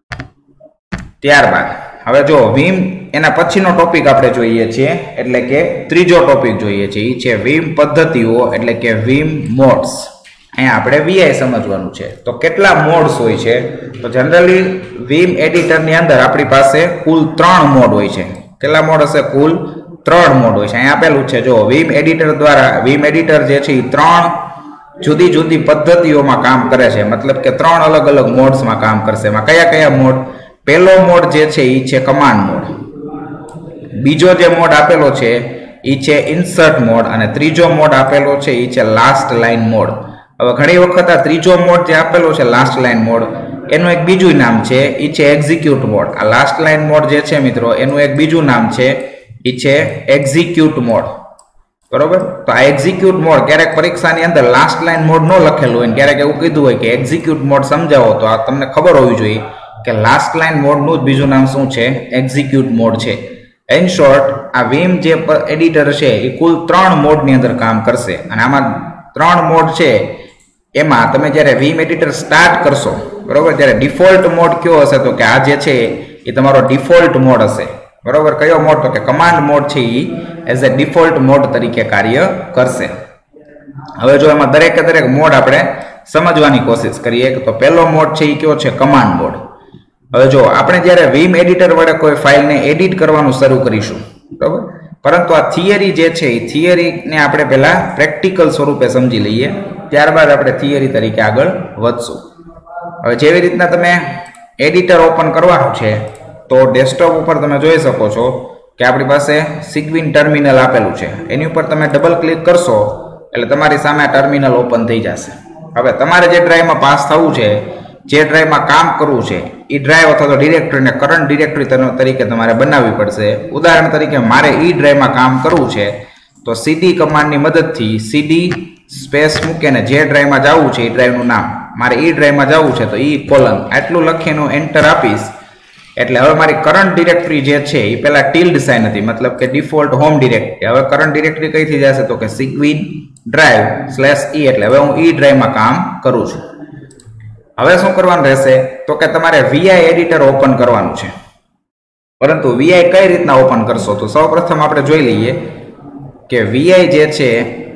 ત્યારબાદ હવે જો વિમ એના પછીનો ટોપિક આપણે જોઈએ છીએ એટલે કે ત્રીજો ટોપિક જોઈએ છે એ છે વિમ પદ્ધતિઓ એટલે કે વિમ મોડ્સ. અહીંયા આપણે vi સમજવાનું છે. તો કેટલા મોડ્સ હોય છે તો જનરલી વિમ એડિટરની અંદર આપણી પાસે કુલ 3 મોડ હોય છે. કેટલા મોડ હશે? કુલ 3 મોડ હોય છે. અહીંયા આપેલું છે જો વિમ એડિટર દ્વારા વિમ એડિટર જે છે એ 3 જુદી જુદી પદ્ધતિઓમાં કામ કરે છે. મતલબ કે 3 અલગ અલગ મોડ્સમાં કામ કરશે. એમાં કયા કયા મોડ? પહેલો મોડ જે છે એ છે કમાન્ડ મોડ, બીજો જે મોડ આપેલો છે એ છે ઇન્સર્ટ મોડ અને ત્રીજો મોડ આપેલો છે એ છે લાસ્ટ લાઇન મોડ. હવે ઘણી વખત આ ત્રીજો મોડ જે આપેલો છે લાસ્ટ લાઇન મોડ એનું એક બીજું નામ છે એ છે એક્ઝિક્યુટ મોડ. આ લાસ્ટ લાઇન મોડ જે છે મિત્રો એનું એક બીજું નામ છે એ છે એક્ઝિક્યુટ મોડ. બરોબર? તો આ એક્ઝિક્યુટ મોડ ક્યારેક પરીક્ષાની અંદર લાસ્ટ લાઇન મોડ ન લખેલું હોય, ક્યારેક એવું કીધું હોય કે એક્ઝિક્યુટ મોડ સમજાવો, તો આ તમને ખબર હોવી જોઈએ કે લાસ્ટ લાઇન મોડનું જ બીજું નામ શું છે? એક્ઝિક્યુટ મોડ છે. ઇન શોર્ટ આ વિમ જે એડિટર છે એ કુલ 3 મોડની અંદર કામ કરશે અને આમાં 3 મોડ છે એમાં તમે જ્યારે વિમ એડિટર સ્ટાર્ટ કરશો બરોબર ત્યારે ડિફોલ્ટ મોડ કયો હશે તો કે આ જે છે એ તમારો ડિફોલ્ટ મોડ હશે. બરોબર? કયો મોડ? તો કે કમાન્ડ મોડ છે એ એઝ અ ડિફોલ્ટ મોડ તરીકે કાર્ય કરશે. હવે જો એમાં દરેકે દરેક મોડ આપણે સમજવાની કોશિશ કરીએ તો પહેલો મોડ છે એ કયો છે? Command mode. હવે જો આપણે જ્યારે વિમ એડિટર વડે કોઈ ફાઇલને એડિટ કરવાનું શરૂ કરીશું બરાબર, પરંતુ આ થિયરી જે છે એ થિયરીને આપણે પહેલા પ્રેક્ટિકલ સ્વરૂપે સમજી લઈએ, ત્યારબાદ આપણે થિયરી તરીકે આગળ વધશું. હવે જેવી રીતના તમે એડિટર ઓપન કરવાનું છે તો ડેસ્કટોપ ઉપર તમે જોઈ શકો છો કે આપણી પાસે સિગ્વિન ટર્મિનલ આપેલું છે. એની ઉપર તમે ડબલ ક્લિક કરશો એટલે તમારી સામે આ ટર્મિનલ ઓપન થઈ જશે. હવે તમારે જે ડ્રાઈવમાં પાસ થવું છે, જે ડ્રાઈવમાં કામ કરવું છે એ ડ્રાઈવ અથવા તો ડિરેક્ટરીને કરંટ ડિરેક્ટરી તરીકે તમારે બનાવવી પડશે. ઉદાહરણ તરીકે મારે ઈ ડ્રાઈવમાં કામ કરવું છે તો સીડી કમાન્ડની મદદથી સીડી સ્પેસ મૂકીને જે ડ્રાઈવમાં જવું છે એ ડ્રાઈવનું નામ, મારે ઈ ડ્રાઈવમાં જવું છે તો ઈ કોલન આટલું લખીને એન્ટર આપીશ એટલે હવે મારી કરંટ ડિરેક્ટરી જે છે એ પહેલા ટિલ્ડ સાઇન હતી, મતલબ કે ડિફોલ્ટ હોમ ડિરેક્ટરી. હવે કરંટ ડિરેક્ટરી કઈ થઈ જશે તો કે સિગ્વિન ડ્રાઈવ /e એટલે હવે હું ઈ ડ્રાઈવમાં કામ કરું છું. હવે શું કરવાનું રહેશે તો કે તમારે vi એડિટર ઓપન કરવાનું છે. પરંતુ vi કઈ રીતના ઓપન કરશો તો સૌપ્રથમ આપણે જોઈ લઈએ કે vi જે છે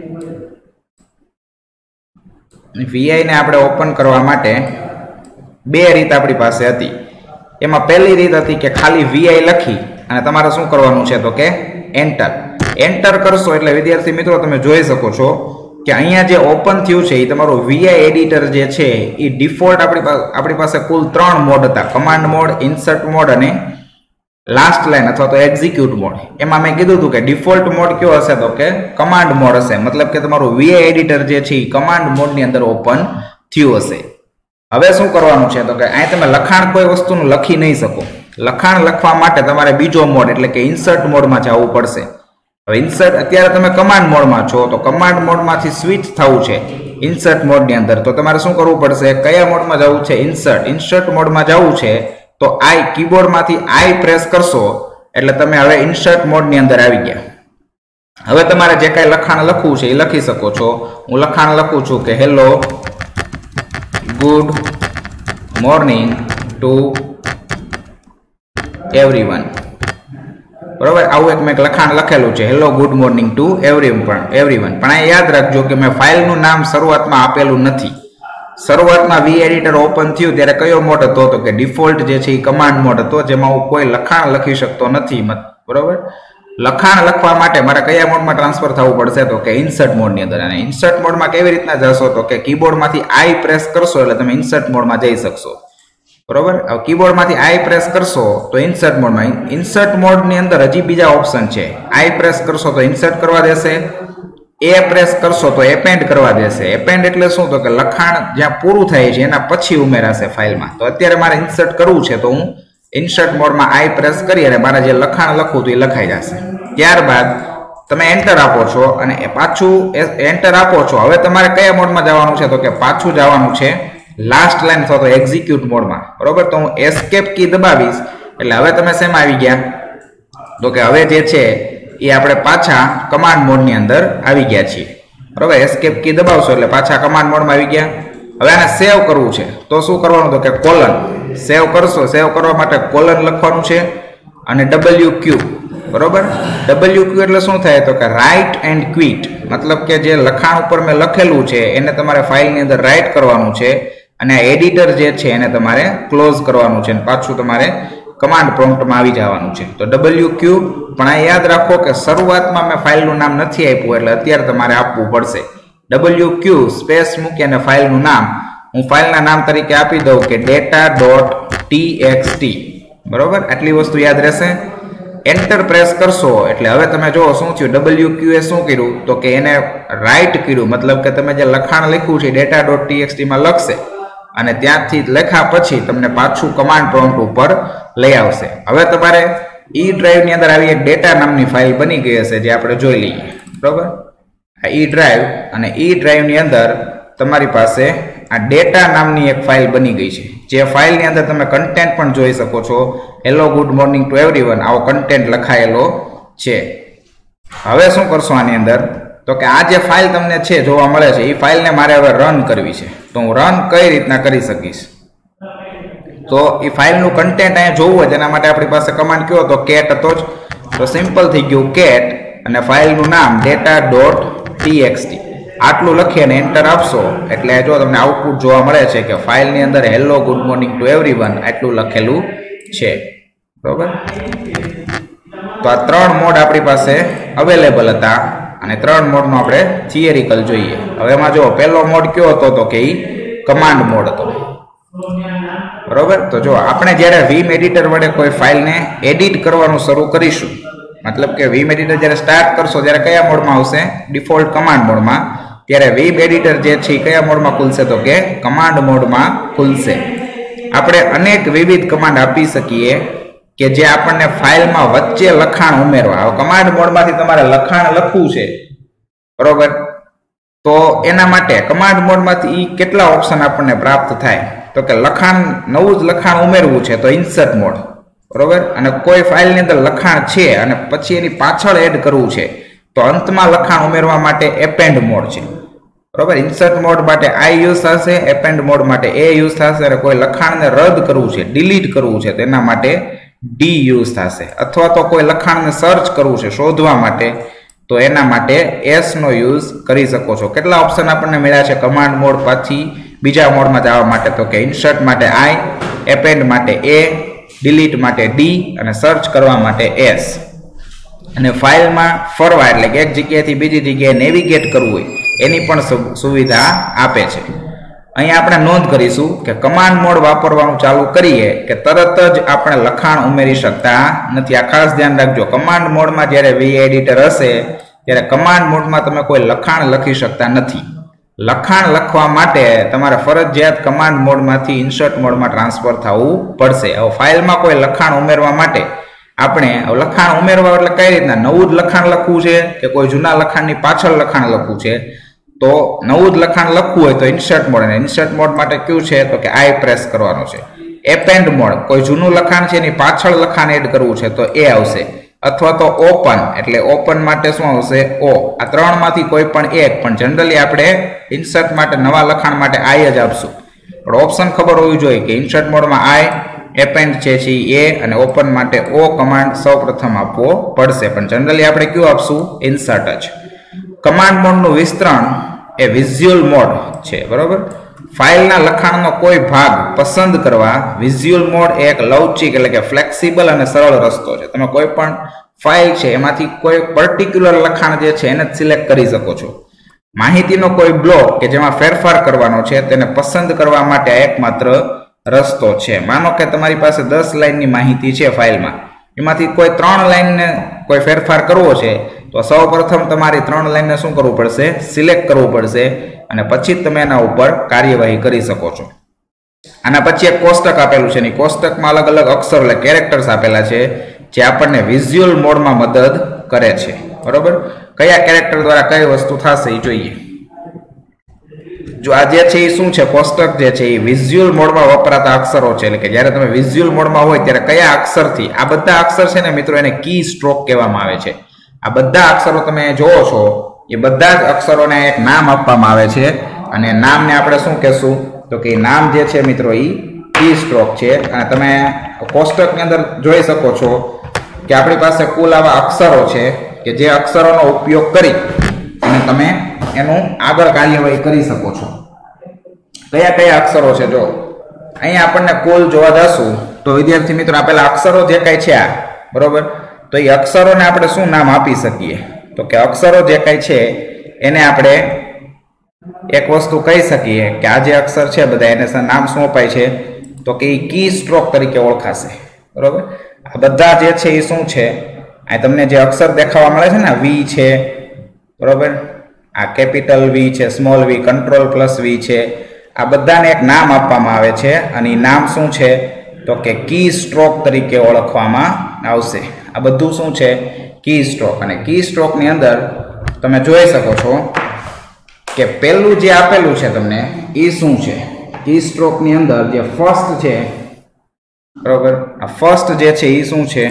vi ને આપણે ઓપન કરવા માટે 2 રીત આપણી પાસે હતી. એમાં પહેલી રીત હતી કે ખાલી vi લખી અને તમારે શું કરવાનું છે તો કે એન્ટર કરશો એટલે વિદ્યાર્થી મિત્રો તમે જોઈ શકો છો કે અહીંયા જે ઓપન થયું છે એ તમારું vi એડિટર જે છે એ ડિફોલ્ટ આપણી પાસે કુલ 3 મોડ હતા, કમાન્ડ મોડ, ઇન્સર્ટ મોડ અને લાસ્ટ લાઇન અથવા તો એક્ઝિક્યુટ મોડ. એમાં મેં કીધું હતું કે ડિફોલ્ટ મોડ કયો હશે તો કે કમાન્ડ મોડ હશે, મતલબ કે તમારું vi એડિટર જે છે એ કમાન્ડ મોડની અંદર ઓપન થયું હશે. હવે શું કરવાનું છે તો કે અહીં તમે લખાણ કોઈ વસ્તુનું લખી નહીં શકો. લખાણ લખવા માટે તમારે બીજો મોડ એટલે કે ઇન્સર્ટ મોડમાં જવું પડશે. હવે ઇન્સર્ટ અત્યારે તમે કમાન્ડ મોડમાં છો, તો કમાન્ડ મોડમાંથી સ્વિચ થવું છે ઇન્સર્ટ મોડની અંદર, તો તમારે શું કરવું પડશે? કયા મોડમાં જવું છે? ઇન્સર્ટ મોડમાં જવું છે. તો આઈ કીબોર્ડમાંથી આઈ પ્રેસ કરશો એટલે તમે હવે ઇન્સર્ટ મોડની અંદર આવી ગયા. હવે તમારે જે કાંઈ લખાણ લખવું છે એ લખી શકો છો. હું લખાણ લખું છું કે hello good morning to everyone. બરોબર, આવું એક મેં લખાણ લખેલું છે, hello good morning to everyone. પણ આ યાદ રાખજો કે મેં ફાઇલનું નામ શરૂઆતમાં આપેલું નથી. શરૂઆતમાં વી એડિટર ઓપન થયું ત્યારે કયો મોડ હતો? તો કે ડિફોલ્ટ જે છે એ કમાન્ડ મોડ હતો, જેમાં હું કોઈ લખાણ લખી શકતો નથી. બરોબર, લખાણ લખવા માટે મારે કયા મોડમાં ટ્રાન્સફર થવું પડશે? તો કે ઇન્સર્ટ મોડની અંદર. અને ઇન્સર્ટ મોડમાં કેવી રીતના જશો? તો કે કીબોર્ડમાંથી આઈ પ્રેસ કરશો એટલે તમે ઇન્સર્ટ મોડમાં જઈ શકશો. બરોબર, હવે કીબોર્ડમાંથી આઈ પ્રેસ કરશો તો ઇન્સર્ટ મોડમાં. ઇન્સર્ટ મોડની અંદર હજી બીજા ઓપ્શન છે. આઈ પ્રેસ કરશો તો ઇન્સર્ટ કરવા દેશે, એ પ્રેસ કરશો તો એપેન્ડ કરવા દેશે. એપેન્ડ એટલે શું? તો કે લખાણ જ્યાં પૂરું થાય છે એના પછી ઉમેરાશે ફાઇલમાં. તો અત્યારે મારે ઇન્સર્ટ કરવું છે તો હું ઇન્સર્ટ મોડમાં આઈ પ્રેસ કરી અને મારે જે લખાણ લખવું તો એ લખાઈ જશે. ત્યારબાદ તમે એન્ટર આપો છો અને પાછું એન્ટર આપો છો. હવે તમારે કયા મોડમાં જવાનું છે? તો કે પાછું જવાનું છે લાસ્ટ લાઈન અથવા તો એક્ઝિક્યુટ મોડમાં. બરોબર, તો હું એસ્કેપ કી દબાવીશ એટલે હવે તમે શેમાં આવી ગયા? તો કે હવે જે છે એ આપણે પાછા કમાન્ડ મોડની અંદર આવી ગયા છીએ. બરોબર, એસ્કેપ કી દબાવશો એટલે પાછા કમાન્ડ મોડમાં આવી ગયા. હવે આને સેવ કરવું છે તો શું કરવાનું? તો કે કોલન. સેવ કરશો, સેવ કરવા માટે કોલન લખવાનું છે અને WQ. બરોબર, WQ એટલે શું થાય? તો કે રાઇટ એન્ડ ક્વિટ. મતલબ કે જે લખાણ ઉપર મેં લખેલું છે એને તમારે ફાઇલની અંદર રાઇટ કરવાનું છે અને આ એડિટર જે છે એને તમારે ક્લોઝ કરવાનું છે અને પાછું તમારે કમાન્ડ પ્રોમ્પ્ટમાં આવી જવાનું છે. તો WQ. પણ આ યાદ રાખો કે શરૂઆતમાં મેં ફાઇલનું નામ નથી આપ્યું એટલે અત્યારે તમારે આપવું પડશે. WQ સ્પેસ મૂકી અને ફાઇલનું નામ હું ફાઇલના નામ તરીકે આપી દઉં કે data.txt. બરોબર, આટલી વસ્તુ યાદ રહેશે. એન્ટર પ્રેસ કરશો એટલે હવે તમે જો શું થયું? WQ એ શું કર્યું? તો કે એને રાઇટ કર્યું. મતલબ કે તમે જે લખાણ લખ્યું છે data.txt માં લખશે અને ત્યાંથી લખ્યા પછી તમને પાછું કમાન્ડ પ્રોમ્પ્ટ ઉપર લઈ આવશે. હવે તમારે ઈ ડ્રાઈવ ની અંદર આવી એક ડેટા નામની ફાઇલ બની ગઈ હશે જે આપણે જોઈ લઈએ. બરોબર, આ ઈ ડ્રાઈવ અને ઈ ડ્રાઈવ ની અંદર તમારી પાસે આ ડેટા નામની એક ફાઇલ બની ગઈ છે. જે ફાઇલની અંદર તમે કન્ટેન્ટ પણ જોઈ શકો છો. Hello good morning to everyone આવો કન્ટેન્ટ લખાયેલો છે. હવે શું કરશો આની અંદર? તો કે આ જે ફાઇલ તમને છે જોવા મળે છે એ ફાઇલને મારે હવે રન કરવી છે. તો હું રન કઈ રીતના કરી શકીશ? તો એ ફાઇલનું કન્ટેન્ટ અહીંયા જોવું હોય તેના માટે આપણી પાસે કમાન્ડ કયો હતો? કેટ હતો જ. તો સિમ્પલ થઈ ગયું કેટ અને ફાઇલનું નામ data.txt. આટલું લખી અને એન્ટર આપશો એટલે જો તમને આઉટપુટ જોવા મળે છે કે ફાઇલની અંદર hello good morning to everyone આટલું લખેલું છે. બરોબર, તો આ 3 મોડ આપણી પાસે અવેલેબલ હતા અને 3 મોડનો આપણે થિયરિકલ જોઈએ. હવે એમાં જો પહેલો મોડ કયો હતો? તો કે ઈ કમાન્ડ મોડ હતો. બરોબર, તો જો આપણે જ્યારે વીમ એડિટર વડે કોઈ ફાઇલને એડિટ કરવાનું શરૂ કરીશું, મતલબ કે વીમ એડિટર જ્યારે સ્ટાર્ટ કરશો ત્યારે કયા મોડમાં આવશે? ડિફોલ્ટ કમાન્ડ મોડમાં. ત્યારે વીમ એડિટર જે છે કયા મોડમાં ખુલશે? તો કે કમાન્ડ મોડમાં ખુલશે. આપણે અનેક વિવિધ કમાન્ડ આપી શકીએ કે જે આપણને ફાઇલમાં વચ્ચે લખાણ ઉમેરવા. હવે કમાન્ડ મોડમાંથી તમારે લખાણ લખવું છે, બરોબર, તો એના માટે કમાન્ડ મોડમાંથી કેટલા ઓપ્શન આપણને પ્રાપ્ત થાય? તો કે લખાણ નવું જ લખાણ ઉમેરવું છે તો ઇન્સર્ટ મોડ. બરોબર, અને કોઈ ફાઇલની અંદર લખાણ છે અને પછી એની પાછળ એડ કરવું છે તો અંતમાં લખાણ ઉમેરવા માટે એપેન્ડ મોડ છે. બરોબર, ઇન્સર્ટ મોડ માટે આઈ યુઝ થશે, એપેન્ડ મોડ માટે એ યુઝ થશે અને કોઈ લખાણને રદ કરવું છે, ડિલીટ કરવું છે તેના માટે ડી યુઝ થશે. અથવા તો કોઈ લખાણને સર્ચ કરવું છે, શોધવા માટે, તો એના માટે એસ નો યુઝ કરી શકો છો. કેટલા ઓપ્શન આપણને મળ્યા છે કમાન્ડ મોડ પછી બીજા મોડમાં જવા માટે? તો કે ઇન્સર્ટ માટે આઈ, એપેન્ડ માટે એ, ડિલીટ માટે ડી અને સર્ચ કરવા માટે એસ. અને ફાઇલમાં ફરવા એટલે કે એક જગ્યાએથી બીજી જગ્યાએ નેવિગેટ કરવું હોય એની પણ સુવિધા આપે છે. અહીંયા આપણે નોંધ કરીશું કે કમાન્ડ મોડ વાપરવાનું ચાલુ કરીએ કે તરત જ આપણે લખાણ ઉમેરી શકતા નથી. આ ખાસ ધ્યાન રાખજો. કમાન્ડ મોડમાં જ્યારે વી એડિટર હશે ત્યારે કમાન્ડ મોડમાં તમે કોઈ લખાણ લખી શકતા નથી. લખાણ લખવા માટે તમારે ફરજિયાત કમાન્ડ મોડમાંથી ઇન્સર્ટ મોડમાં ટ્રાન્સફર થવું પડશે. હવે ફાઇલમાં કોઈ લખાણ ઉમેરવા માટે આપણે લખાણ ઉમેરવા એટલે કઈ રીતના નવું જ લખાણ લખવું છે કે કોઈ જૂના લખાણની પાછળ લખાણ લખવું છે? તો નવું જ લખાણ લખવું હોય તો ઇન્સર્ટ મોડ, અને ઇન્સર્ટ મોડ માટે કયું છે તો કે આઈ પ્રેસ કરવાનો છે. એપેન્ડ મોડ, કોઈ જૂનું લખાણ છે એની પાછળ લખાણ એડ કરવું છે તો એ આવશે, અથવા તો ઓપન એટલે ઓપન માટે શું આવશે? ઓ. આ ત્રણમાંથી કોઈ પણ એક, પણ જનરલી આપણે ઇન્સર્ટ માટે નવા લખાણ માટે આઈ જ આપશું. પણ ઓપ્શન ખબર હોવી જોઈએ કે ઇન્સર્ટ મોડમાં આઈ, એપેન્ડ છે એ, અને ઓપન માટે ઓ કમાન્ડ સૌપ્રથમ આપવો પડશે, પણ જનરલી આપણે કયું આપશું? ઇન્સર્ટ જ. કમાન્ડ મોડનું વિસ્તરણ એ વિઝ્યુઅલ મોડ છે, બરોબર. ફાઇલના લખાણનો કોઈ ભાગ પસંદ કરવા વિઝ્યુઅલ મોડ એક લવચીક એટલે કે ફ્લેક્સિબલ અને સરળ રસ્તો છે. તમે કોઈ પણ ફાઇલ છે એમાંથી કોઈ પર્ટિક્યુલર લખાણ જે છે એને જ સિલેક્ટ કરી શકો છો. માહિતીનો કોઈ બ્લોક કે જેમાં ફેરફાર કરવાનો છે તેને પસંદ કરવા માટે એકમાત્ર રસ્તો છે. માનો કે તમારી પાસે 10 લાઇનની માહિતી છે ફાઇલમાં, એમાંથી કોઈ 3 લાઇનને કોઈ ફેરફાર કરવો છે તો સૌપ્રથમ તમારી 3 લાઇનને શું કરવું પડશે? સિલેક્ટ કરવું પડશે, અને પછી તમે એના ઉપર કાર્યવાહી કરી શકો છો. આના પછી એક કોષ્ટક આપેલું છે, અને કોષ્ટકમાં અલગ અલગ અક્ષરો એટલે કેરેક્ટર્સ આપેલા છે જે આપણને વિઝ્યુઅલ મોડમાં મદદ કરે છે, બરોબર. કયા કેરેક્ટર દ્વારા કઈ વસ્તુ થશે એ જોઈએ. જો આ જે છે એ શું છે? કોષ્ટક જે છે એ વિઝ્યુઅલ મોડમાં વપરાતા અક્ષરો છે, એટલે કે જ્યારે તમે વિઝ્યુઅલ મોડમાં હોય ત્યારે કયા અક્ષરથી, આ બધા અક્ષર છે ને મિત્રો એને કી સ્ટ્રોક કહેવામાં આવે છે. આ બધા અક્ષરો તમે જોવો છો એ બધા જ અક્ષરોને એક નામ આપવામાં આવે છે, અને નામને આપણે શું કહેશું તો કે નામ જે છે મિત્રો એ કી સ્ટ્રોક છે. અને તમે કોષ્ટકની અંદર જોઈ શકો છો કે આપણી પાસે કુલ આવા અક્ષરો છે કે જે અક્ષરોનો ઉપયોગ કરી અને તમે એનું આગળ કાર્યવાહી કરી શકો છો. કયા કયા અક્ષરો છે? જો અહીંયા આપણને કુલ જોવા જશું તો વિદ્યાર્થી મિત્રો આપેલા અક્ષરો જે કઈ છે આ, બરોબર. તો એ અક્ષરોને આપણે શું નામ આપી શકીએ તો કે અક્ષરો જે કઈ છે એને આપણે એક વસ્તુ કહી શકીએ કે આ જે અક્ષર છે બધા એને નામ શું અપાય છે તો કે કી સ્ટ્રોક તરીકે ઓળખાશે, બરોબર. આ બધા જે છે એ શું છે? આ તમને જે અક્ષર દેખાવા મળે છે ને, વી છે, બરોબર. આ કેપિટલ વી છે, small V, control plus V છે, આ બધાને એક નામ આપવામાં આવે છે, અને એ નામ શું છે તો કે કી સ્ટ્રોક તરીકે ઓળખવામાં આવશે. આ બધું શું છે? Key stroke. અને કી સ્ટ્રોકની અંદર તમે જોઈ શકો છો કે પહેલું જે આપેલું છે તમને એ શું છે? કી સ્ટ્રોકની અંદર જે ફર્સ્ટ છે, બરોબર. આ ફર્સ્ટ જે છે એ શું છે?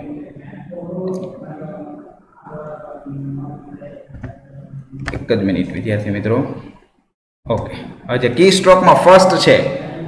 એક જ મિનિટ વિદ્યાર્થી મિત્રો. ઓકે, હવે જે કી સ્ટ્રોકમાં ફર્સ્ટ છે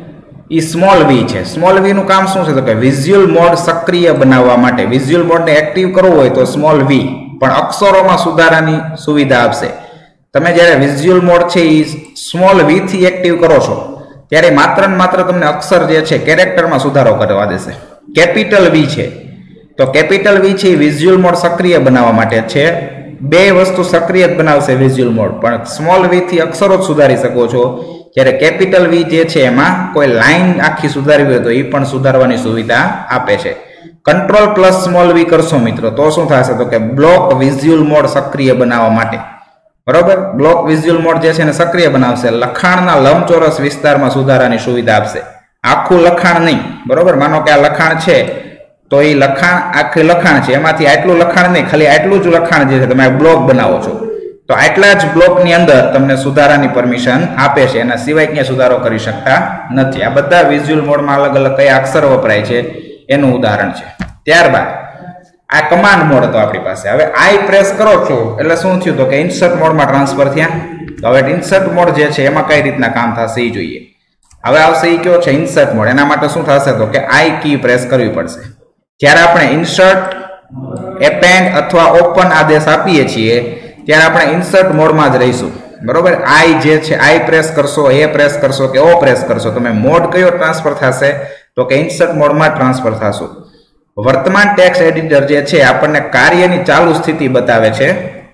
એ સ્મોલ વી છે. સ્મોલ વી નું કામ શું છે તો કે વિઝ્યુઅલ મોડ સક્રિય બનાવવા માટે, વિઝ્યુઅલ મોડને એક્ટિવ કરવું હોય તો સ્મોલ વી, પણ અક્ષરોમાં સુધારાની સુવિધા આપશે. તમે જ્યારે વિઝ્યુઅલ મોડ છે એ સ્મોલ વી થી એક્ટિવ કરો છો ત્યારે માત્ર ને માત્ર તમને અક્ષર જે છે કેરેક્ટરમાં સુધારો કરવા દેશે. કેપિટલ વી છે તો કેપિટલ વી છે એ વિઝ્યુઅલ મોડ સક્રિય બનાવવા માટે છે. બે વસ્તુ સક્રિય જ બનાવશે વિઝ્યુઅલ મોડ, પણ સ્મોલ વી થી અક્ષરો જ સુધારી શકો છો. જ્યારે કેપિટલ વી જે છે એમાં કોઈ લાઈન આખી સુધારવી હોય તો એ પણ સુધારવાની સુવિધા આપે છે. કંટ્રોલ પ્લસ સ્મોલ વી કરશો મિત્રો તો શું થશે તો કે બ્લોક વિઝ્યુઅલ મોડ સક્રિય બનાવવા માટે, બરોબર. બ્લોક વિઝ્યુઅલ મોડ જે છે એને સક્રિય બનાવશે. લખાણના લંબચોરસ વિસ્તારમાં સુધારાની સુવિધા આપશે. આખું લખાણ નહીં, બરોબર. માનો કે આ લખાણ છે તો એ લખાણ આખી લખાણ છે એમાંથી આટલું લખાણ નહીં, ખાલી આટલું જ લખાણ જે છે તમે બ્લોક બનાવો છો તો આટલા જ બ્લોકની અંદર તમને સુધારાની પરમિશન આપે છે, એના સિવાય ક્યાંય સુધારો કરી શકતા નથી. આ બધા વિઝ્યુઅલ મોડમાં અલગ અલગ કયા અક્ષર વપરાય છે એનું ઉદાહરણ છે. ત્યારબાદ આ કમાન્ડ મોડ હતો આપણી પાસે. હવે આઈ પ્રેસ કરો છો એટલે શું થયું તો કે ઇન્સર્ટ મોડમાં ટ્રાન્સફર થયા. તો હવે ઇન્સર્ટ મોડ જે છે એમાં કઈ રીતના કામ થશે એ જોઈએ. હવે આવશે એ કયો છે ઇન્સર્ટ મોડ. એના માટે શું થશે તો કે આઈ કી પ્રેસ કરવી પડશે. જ્યારે આપણે ઇન્સર્ટ, એપેન્ડ અથવા ઓપન આદેશ આપીએ છીએ ત્યારે આપણે ઇન્સર્ટ મોડમાં જ રહીશું, બરોબર. આઈ જે છે આઈ પ્રેસ કરશો, એ પ્રેસ કરશો કે ઓ પ્રેસ કરશો, તમે મોડ કયો ટ્રાન્સફર થશે તો કે ઇન્સર્ટ મોડમાં ટ્રાન્સફર થશો. વર્તમાન ટેક્સ્ટ એડિટર જે છે આપણને કાર્યની ચાલુ સ્થિતિ બતાવે છે.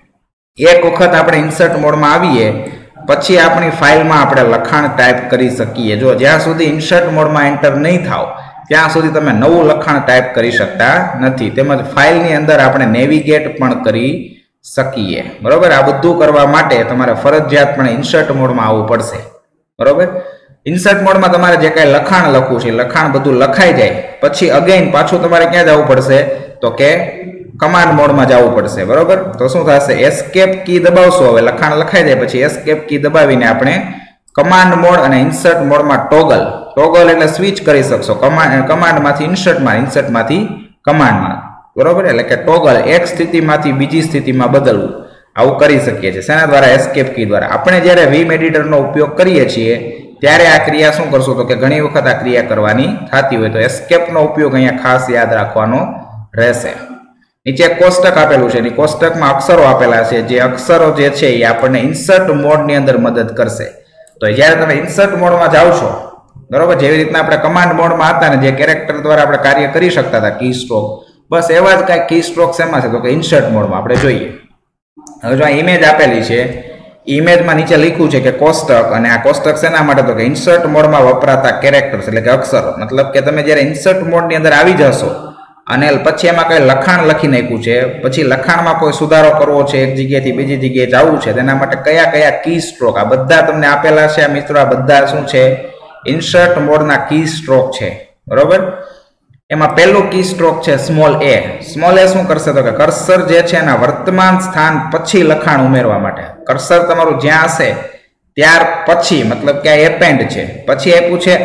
એક વખત આપણે ઇન્સર્ટ મોડમાં આવીએ પછી આપણી ફાઇલમાં આપણે લખાણ ટાઈપ કરી શકીએ. જો જ્યાં સુધી ઇન્સર્ટ મોડમાં એન્ટર નહીં થાવ ત્યાં સુધી તમે નવું લખાણ ટાઈપ કરી શકતા નથી. તેમજ ફાઇલની અંદર આપણે નેવિગેટ પણ કરી શકીએ, બરોબર. આ બધું કરવા માટે તમારે ફરજિયાતપણે ઇન્સર્ટ મોડમાં આવવું પડશે, બરોબર. ઇન્સર્ટ મોડમાં તમારે જે કાંઈ લખાણ લખવું છે લખાણ બધું લખાઈ જાય પછી અગેન પાછું તમારે ક્યાં જવું પડશે તો કે કમાન્ડ મોડમાં જવું પડશે બરોબર તો શું થશે એસ્કેપ કી દબાવશો હવે લખાણ લખાઈ જાય પછી એસ્કેપ કી દબાવીને આપણે કમાન્ડ મોડ અને ઇન્સર્ટ મોડમાં ટોગલ એટલે સ્વિચ કરી શકશો કમાન્ડમાંથી ઇન્સર્ટમાં ઇન્સર્ટમાંથી કમાન્ડમાં બરોબર એટલે કે ટોગલ એક સ્થિતિમાંથી બીજી સ્થિતિમાં બદલવું આવું કરી શકીએ છીએ શેના દ્વારા એસ્કેપ કી દ્વારા આપણે જ્યારે વીમ એડિટરનો ઉપયોગ કરીએ છીએ ત્યારે આ ક્રિયા શું કરશો તો કે ઘણી વખત આ ક્રિયા કરવાની થતી હોય તો એસ્કેપનો ઉપયોગ અહીંયા ખાસ યાદ રાખવાનો રહેશે નીચે કોષ્ટક આપેલું છે એની કોષ્ટકમાં અક્ષરો આપેલા છે જે અક્ષરો જે છે એ આપણને ઇન્સર્ટ મોડની અંદર મદદ કરશે તો જ્યારે તમે ઇન્સર્ટ મોડમાં જાઓ છો બરોબર જેવી રીતના આપણે કમાન્ડ મોડમાં હતા ને જે કેરેક્ટર દ્વારા આપણે કાર્ય કરી શકતા હતા કી સ્ટ્રોક બસ એવા જ કાંઈક કી સ્ટ્રોક શેમાં છે તો કે ઇન્સર્ટ મોડમાં આપણે જોઈએ હવે જો આ ઇમેજ આપેલી છે ઇમેજમાં નીચે લખ્યું છે કે કોષ્ટક અને આ કોષ્ટક શેના માટે તો કે ઇન્સર્ટ મોડમાં વપરાતા કેરેક્ટર્સ એટલે કે અક્ષરો મતલબ કે તમે જ્યારે ઇન્સર્ટ મોડની અંદર આવી જશો અને પછી એમાં કઈ લખાણ લખી નાખ્યું છે પછી લખાણમાં કોઈ સુધારો કરવો છે એક જગ્યાએથી બીજી જગ્યાએ જવું છે તેના માટે કયા કયા કી સ્ટ્રોક આ બધા તમને આપેલા છે આ મિત્રો આ બધા શું છે ઇન્સર્ટ મોડના કી સ્ટ્રોક છે બરોબર એમાં પહેલું કી સ્ટ્રોક છે સ્મોલ એ શું કરશે તો કે કર્સર જે છે એના વર્તમાન સ્થાન પછી લખાણ ઉમેરવા માટે કર્સર તમારું જ્યાં હશે ત્યાર પછી મતલબ કે આ એપેન્ડ છે પછી આપ્યું છે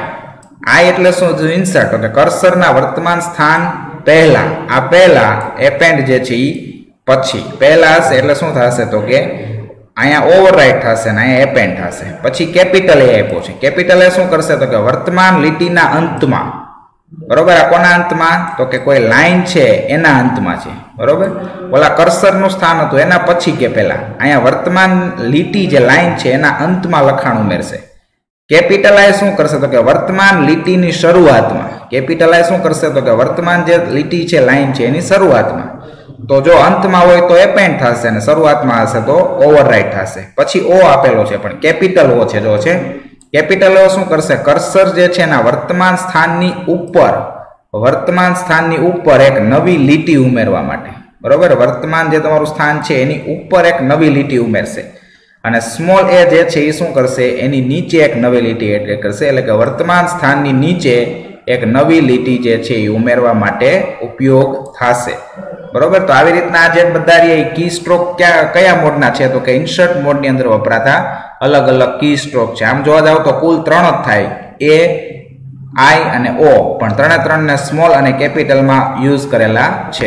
આઈ એટલે શું ઇન્સર્ટ એટલે કર્સરના વર્તમાન સ્થાન પહેલા આ પહેલા એપેન્ડ જે છે એ પછી પહેલા હશે એટલે શું થશે તો કે અહીંયા ઓવરરાઇટ થશે ને અહીંયા એપેન્ડ થશે પછી કેપિટલ એ આપ્યો છે કેપિટલ એ શું કરશે તો કે વર્તમાન લીટીના અંતમાં બરોબર આ કોના અંતમાં તો કે કોઈ લાઈન છે એના અંતમાં છે બરોબર ઓલા કર્સરનું સ્થાન હતું એના પછી કે પહેલા અહીંયા વર્તમાન લીટી જે લાઈન છે એના અંતમાં લખાણ ઉમેરશે કેપિટલ આઈ શું કરશે તો કે વર્તમાન લીટીની શરૂઆતમાં કેપિટલ આઈ શું કરશે તો કે વર્તમાન જે લીટી છે લાઈન છે એની શરૂઆતમાં તો જો અંતમાં હોય તો એપેન્ડ થશે અને શરૂઆતમાં હશે તો ઓવરરાઇટ થશે પછી ઓ આપેલો છે પણ કેપિટલ ઓ છે જો છે કેપિટલ ઓ શું કરશે કર્સર જે છે એના વર્તમાન સ્થાનની ઉપર એક નવી લીટી ઉમેરવા માટે બરોબર વર્તમાન જે તમારું સ્થાન છે એની ઉપર એક નવી લીટી ઉમેરશે અને સ્મોલ એ જે છે એ શું કરશે એની નીચે એક નવી લીટી એડ કરશે એટલે કે વર્તમાન સ્થાનની નીચે એક નવી લીટી જે છે એ ઉમેરવા માટે ઉપયોગ થશે બરોબર તો આવી રીતના જે બધા કી સ્ટ્રોક કયા મોડના છે તો કે ઇન્સર્ટ મોડની અંદર વપરાતા અલગ અલગ કી સ્ટ્રોક છે આમ જોવા જાવ તો કુલ 3 જ થાય એ આઈ અને ઓ પણ ત્રણે સ્મોલ અને કેપિટલમાં યુઝ કરેલા છે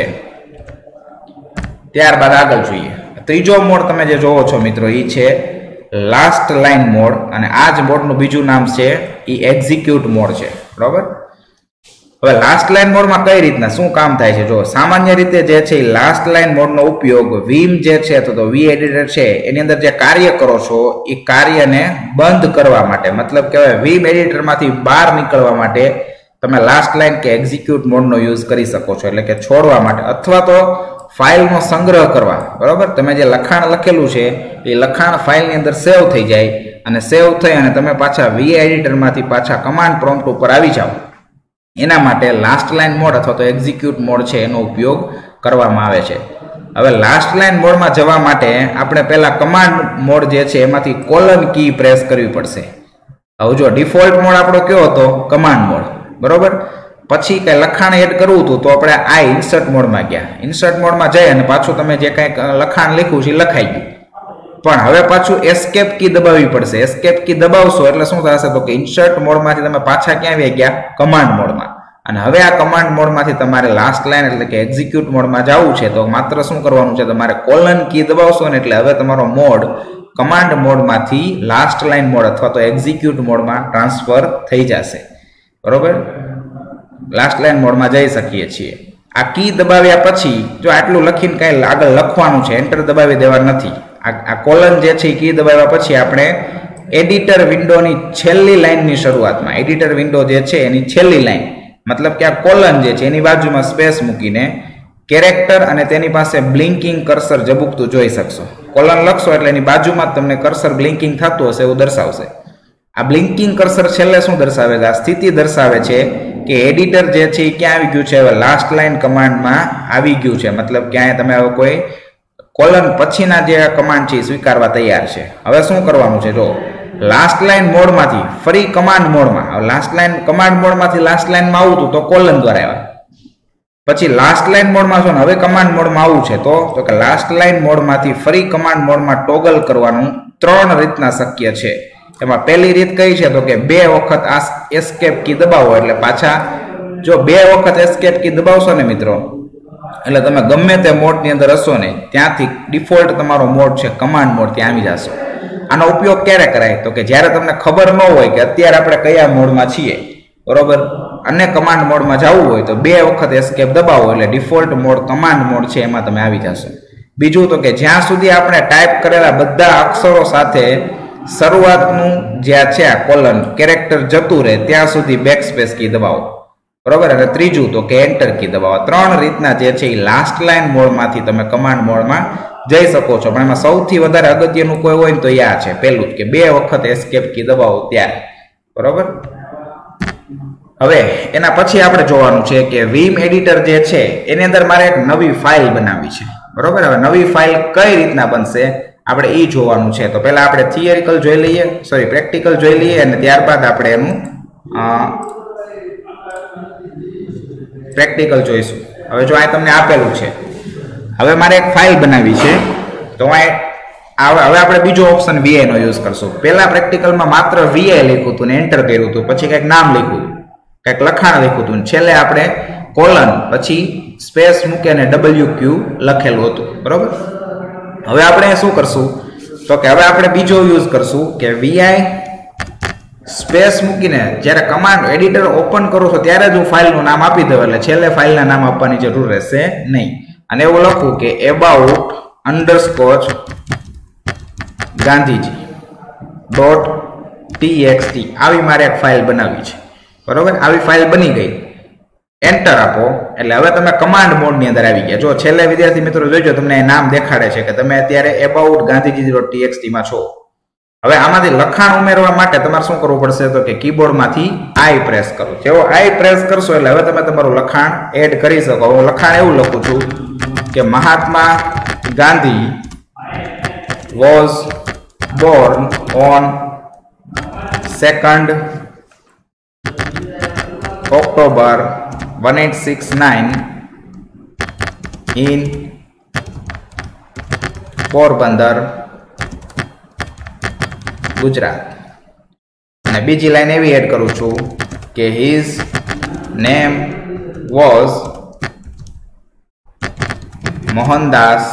ત્યારબાદ આગળ જોઈએ ત્રીજો મોડ તમે જે જોવો છો મિત્રો એ છે લાસ્ટ લાઇન મોડ અને આ જ મોડનું બીજું નામ છે એ એક્ઝિક્યુટ મોડ છે બરોબર હવે લાસ્ટ લાઇન મોડમાં કઈ રીતના શું કામ થાય છે જો સામાન્ય રીતે જે છે લાસ્ટ લાઇન મોડનો ઉપયોગ વીમ જે છે તો વી એડિટર છે એની અંદર જે કાર્ય કરો છો એ કાર્યને બંધ કરવા માટે મતલબ કે વીમ એડિટરમાંથી બહાર નીકળવા માટે તમે લાસ્ટ લાઇન કે એક્ઝિક્યુટ મોડનો યુઝ કરી શકો છો એટલે કે છોડવા માટે અથવા તો ફાઇલનો સંગ્રહ કરવા બરોબર તમે જે લખાણ લખેલું છે એ લખાણ ફાઇલની અંદર સેવ થઈ જાય અને સેવ થઈ અને તમે પાછા વી એડિટરમાંથી પાછા કમાન્ડ પ્રોમ્પ્ટ ઉપર આવી જાઓ એના માટે લાસ્ટ લાઇન મોડ અથવા તો એક્ઝિક્યુટ મોડ છે એનો ઉપયોગ કરવામાં આવે છે હવે લાસ્ટ લાઇન મોડમાં જવા માટે આપણે પહેલા કમાન્ડ મોડ જે છે એમાંથી કોલન કી પ્રેસ કરવી પડશે હવે જો ડિફોલ્ટ મોડ આપણો કયો હતો કમાન્ડ મોડ બરોબર પછી કઈ લખાણ એડ કરવું હતું તો આપણે આ ઇન્સર્ટ મોડમાં ગયા ઇન્સર્ટ મોડમાં જઈ અને પાછું તમે જે કંઈક લખાણ લખ્યું છે એ લખાઈ ગયું પણ હવે પાછું એસ્કેપ કી દબાવવી પડશે એસ્કેપ કી દબાવશો એટલે શું થશે તો કે ઇન્સર્ટ મોડમાંથી તમે પાછા ક્યાં આવી ગયા કમાન્ડ મોડમાં અને હવે આ કમાન્ડ મોડમાંથી તમારે લાસ્ટ લાઇન એટલે કે એક્ઝિક્યુટ મોડમાં જવું છે તો માત્ર શું કરવાનું છે તમારે કોલન કી દબાવશો ને એટલે હવે તમારો મોડ કમાન્ડ મોડમાંથી લાસ્ટ લાઇન મોડ અથવા તો એક્ઝિક્યુટ મોડમાં ટ્રાન્સફર થઈ જશે બરોબર લાસ્ટ લાઇન મોડમાં જઈ શકીએ છીએ આ કી દબાવ્યા પછી જો આટલું લખીને કઈ આગળ લખવાનું છે એન્ટર દબાવી દેવા નથી આ કોલન જે છે કી દબાવ્યા પછી આપણે એડિટર વિન્ડોની છેલ્લી લાઇનની શરૂઆતમાં એડિટર વિન્ડો જે છે એની છેલ્લી લાઇન મતલબ કે આ કોલન જે છે એની બાજુમાં સ્પેસ મૂકીને કેરેક્ટર અને તેની પાસે બ્લિંકિંગ કર્સર ઝબૂકતું જોઈ શકશો કોલન લખશો એટલે એની બાજુમાં તમને કર્સર બ્લિંકિંગ થતું હશે એવું દર્શાવશે આ બ્લિંકિંગ કર્સર છેલ્લે શું દર્શાવે છે આ સ્થિતિ દર્શાવે છે કે એડિટર જે છે એ ક્યાં આવી ગયું છે હવે લાસ્ટ લાઇન કમાન્ડમાં આવી ગયું છે મતલબ ક્યાંય તમે હવે કોઈ કોલન પછીના જે કમાન્ડ છે એ સ્વીકારવા તૈયાર છે હવે શું કરવાનું છે જો લાસ્ટ લાઈન મોડમાંથી ફરી કમાન્ડ મોડમાં, લાસ્ટ લાઈન કમાન્ડ મોડમાંથી લાસ્ટ લાઈનમાં આવતું તો કોલન દ્વારા આવ્યા, પછી લાસ્ટ લાઈન મોડમાં છો ને હવે કમાન્ડ મોડમાં આવવું છે તો કે લાસ્ટ લાઈન મોડમાંથી ફરી કમાન્ડ મોડમાં ટોગલ કરવાનું 3 રીતના શક્ય છે. એમાં પહેલી રીત કઈ છે તો કે 2 વખત આ એસ્કેપ કી દબાવો એટલે પાછા જો 2 વખત એસ્કેપ કી દબાવશો ને મિત્રો એટલે તમે ગમે તે મોડની અંદર હશો ને ત્યાંથી ડિફોલ્ટ તમારો મોડ છે કમાન્ડ મોડ ત્યાં આવી જશો. આનો ઉપયોગ ક્યારે કરાય તો કે જ્યારે તમને ખબર ન હોય કે અત્યારે આપણે કયા મોડમાં છીએ, બરોબર, અને કમાન્ડ મોડમાં જવું હોય તો 2 વખત એસ્કેપ દબાવો એટલે ડિફોલ્ટ મોડ કમાન્ડ મોડ છે એમાં તમે આવી જશો. બીજું તો કે જ્યાં સુધી આપણે ટાઈપ કરેલા બધા અક્ષરો સાથે શરૂઆતનું જ્યાં છે આ કોલન કેરેક્ટર જતું રહે ત્યાં સુધી બેકસ્પેસ કી દબાવો, બરોબર. અને ત્રીજું તો કે એન્ટર કી દબાવો. 3 રીતના જે છે એ લાસ્ટ લાઈન મોડમાંથી તમે કમાન્ડ મોડમાં જઈ શકો છો. પણ એમાં સૌથી વધારે અગત્યનું કોઈ હોય ને તો આ છે પહેલું કે 2 વખત એસ્કેપ કી દબાવો ત્યારે, બરોબર. હવે એના પછી આપણે જોવાનું છે કે Vim એડિટર જે છે એની અંદર મારે એક નવી ફાઇલ બનાવવી છે, બરોબર. હવે નવી ફાઇલ કઈ રીતના બનશે આપણે એ જોવાનું છે. તો પહેલા આપણે થિયરિકલ જોઈ લઈએ, સોરી પ્રેક્ટિકલ જોઈ લઈએ અને ત્યારબાદ આપણે એનું પ્રેક્ટિકલ જોઈશું. હવે જો આ તમને આપેલું છે, હવે મારે એક ફાઇલ બનાવવી છે તો હવે આપણે બીજો ઓપ્શન vi નો યુઝ કરશું. પહેલા પ્રેક્ટિકલમાં માત્ર vi લખ્યું હતું ને એન્ટર કર્યું હતું, પછી કંઈક નામ લખ્યું, કંઈક લખાણ લખ્યું હતું, છેલ્લે આપણે કોલન પછી સ્પેસ મૂકી અને WQ લખેલું હતું, બરોબર. હવે આપણે શું કરશું તો કે હવે આપણે બીજો યુઝ કરશું કે vi સ્પેસ મૂકીને જ્યારે કમાન્ડ એડિટર ઓપન કરો છો ત્યારે જ હું ફાઇલનું નામ આપી દઉં એટલે છેલ્લે ફાઇલના નામ આપવાની જરૂર રહેશે નહીં. અને એવું લખું કે about_ગાંધીજી.txt આવી મારે એક ફાઇલ બનાવવી છે, બરોબર. આવી ફાઇલ બની ગઈ, એન્ટર આપો એટલે હવે તમે કમાન્ડ મોડની અંદર આવી ગયા. જો છેલ્લે વિદ્યાર્થી મિત્રો જોઈજો તમને નામ દેખાડે છે કે તમે અત્યારે about_ગાંધીજી.txt માં છો. હવે આમાંથી લખાણ ઉમેરવા માટે તમારે શું કરવું પડશે તો કે કીબોર્ડમાંથી I પ્રેસ કરો. જેવો I પ્રેસ કરશો એટલે હવે તમે તમારું લખાણ એડ કરી શકો. હું લખાણ એવું લખું છું કે Mahatma Gandhi was born on 2nd October 1869 in Porbandar, Gujarat. અને બીજી લાઈન એવી એડ કરું છું કે his name was Mohandas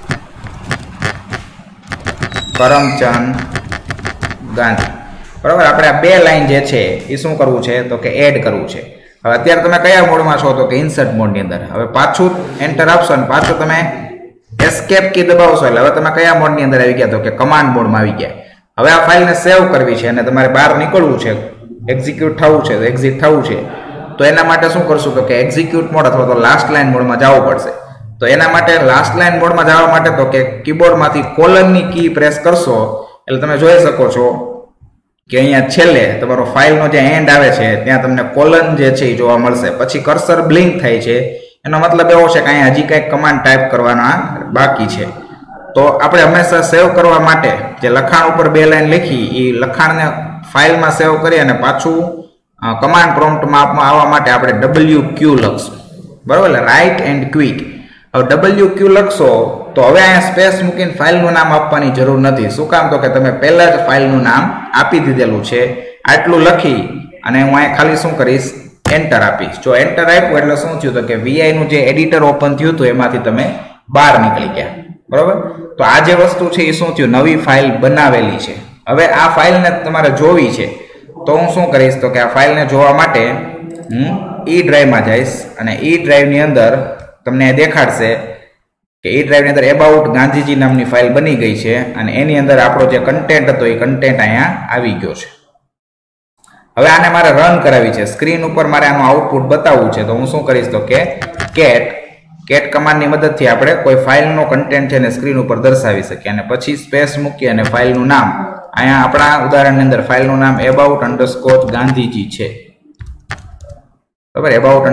Karamchand Gandhi, બરાબર. આપણે આ 2 લાઈન જે છે એ શું કરવું છે તો કે એડ કરવું છે. હવે અત્યારે તમે કયા મોડમાં છો તો કે ઇન્સર્ટ મોડની અંદર. હવે પાછું એન્ટર આપશો અને પાછું તમે એસ્કેપ કી દબાવશો એટલે હવે તમે કયા મોડની અંદર આવી ગયા તો કે કમાન્ડ મોડમાં આવી ગયા. હવે આ ફાઇલને સેવ કરવી છે અને તમારે બહાર નીકળવું છે, એક્ઝિક્યુટ થવું છે, એક્ઝિટ થવું છે. તો એના માટે શું કરશું તો કે એક્ઝિક્યુટ મોડ અથવા તો લાસ્ટ લાઈન મોડમાં જવું પડશે. તો એના માટે લાસ્ટ લાઈન મોડમાં જવા માટે તો કે કીબોર્ડમાંથી કોલનની કી પ્રેસ કરશો એટલે તમે જોઈ શકો છો કે અહીંયા છેલ્લે તમારો ફાઇલનો જે એન્ડ આવે છે ત્યાં તમને કોલન જે છે એ જોવા મળશે. પછી કર્સર બ્લિંક થાય છે, એનો મતલબ એવો છે કે અહીંયા હજી કંઈક કમાન્ડ ટાઈપ કરવાના બાકી છે. તો આપણે હંમેશા સેવ કરવા માટે જે લખાણ ઉપર 2 લાઈન લખી એ લખાણને ફાઇલમાં સેવ કરી અને પાછું કમાન્ડ પ્રોમ્પ્ટમાં આવવા માટે આપણે WQ લખશું, બરાબર. Write and quick. હવે WQ લખશો તો હવે અહીંયા સ્પેસ મૂકીને ફાઇલનું નામ આપવાની જરૂર નથી. શું કામ તો કે તમે પહેલા જ ફાઇલનું નામ આપી દીધેલું છે. આટલું લખી અને હું અહીંયા ખાલી શું કરીશ એન્ટર આપીશ. જો એન્ટર આપ્યું એટલે શું થયું તો કે vi નું જે એડિટર ઓપન થયું હતું એમાંથી તમે બહાર નીકળી ગયા, બરોબર. તો આ જે વસ્તુ છે એ શું થયું નવી ફાઇલ બનાવેલી છે. હવે આ ફાઇલને તમારે જોવી છે તો હું શું કરીશ તો કે આ ફાઇલને જોવા માટે હું E ડ્રાઈવમાં જઈશ અને E ડ્રાઈવની અંદર તમને દેખાડશે કે E ડ્રાઈવની અંદર about ગાંધીજી નામની ફાઇલ બની ગઈ છે અને એની અંદર આપણો જે કન્ટેન્ટ હતો એ કન્ટેન્ટ અહીંયા આવી ગયો છે. હવે આને મારે રન કરાવી છે, સ્ક્રીન ઉપર મારે આનું આઉટપુટ બતાવવું છે. તો હું શું કરીશ તો કે કેટ કમાન્ડની મદદથી આપણે કોઈ ફાઇલનો કન્ટેન્ટ છે ને સ્ક્રીન ઉપર દર્શાવી શકીએ અને પછી સ્પેસ મૂકી અને ફાઇલનું નામ અહીંયા આપણા ઉદાહરણની અંદર ફાઇલનું નામ about_ગાંધીજી છે, બરાબર.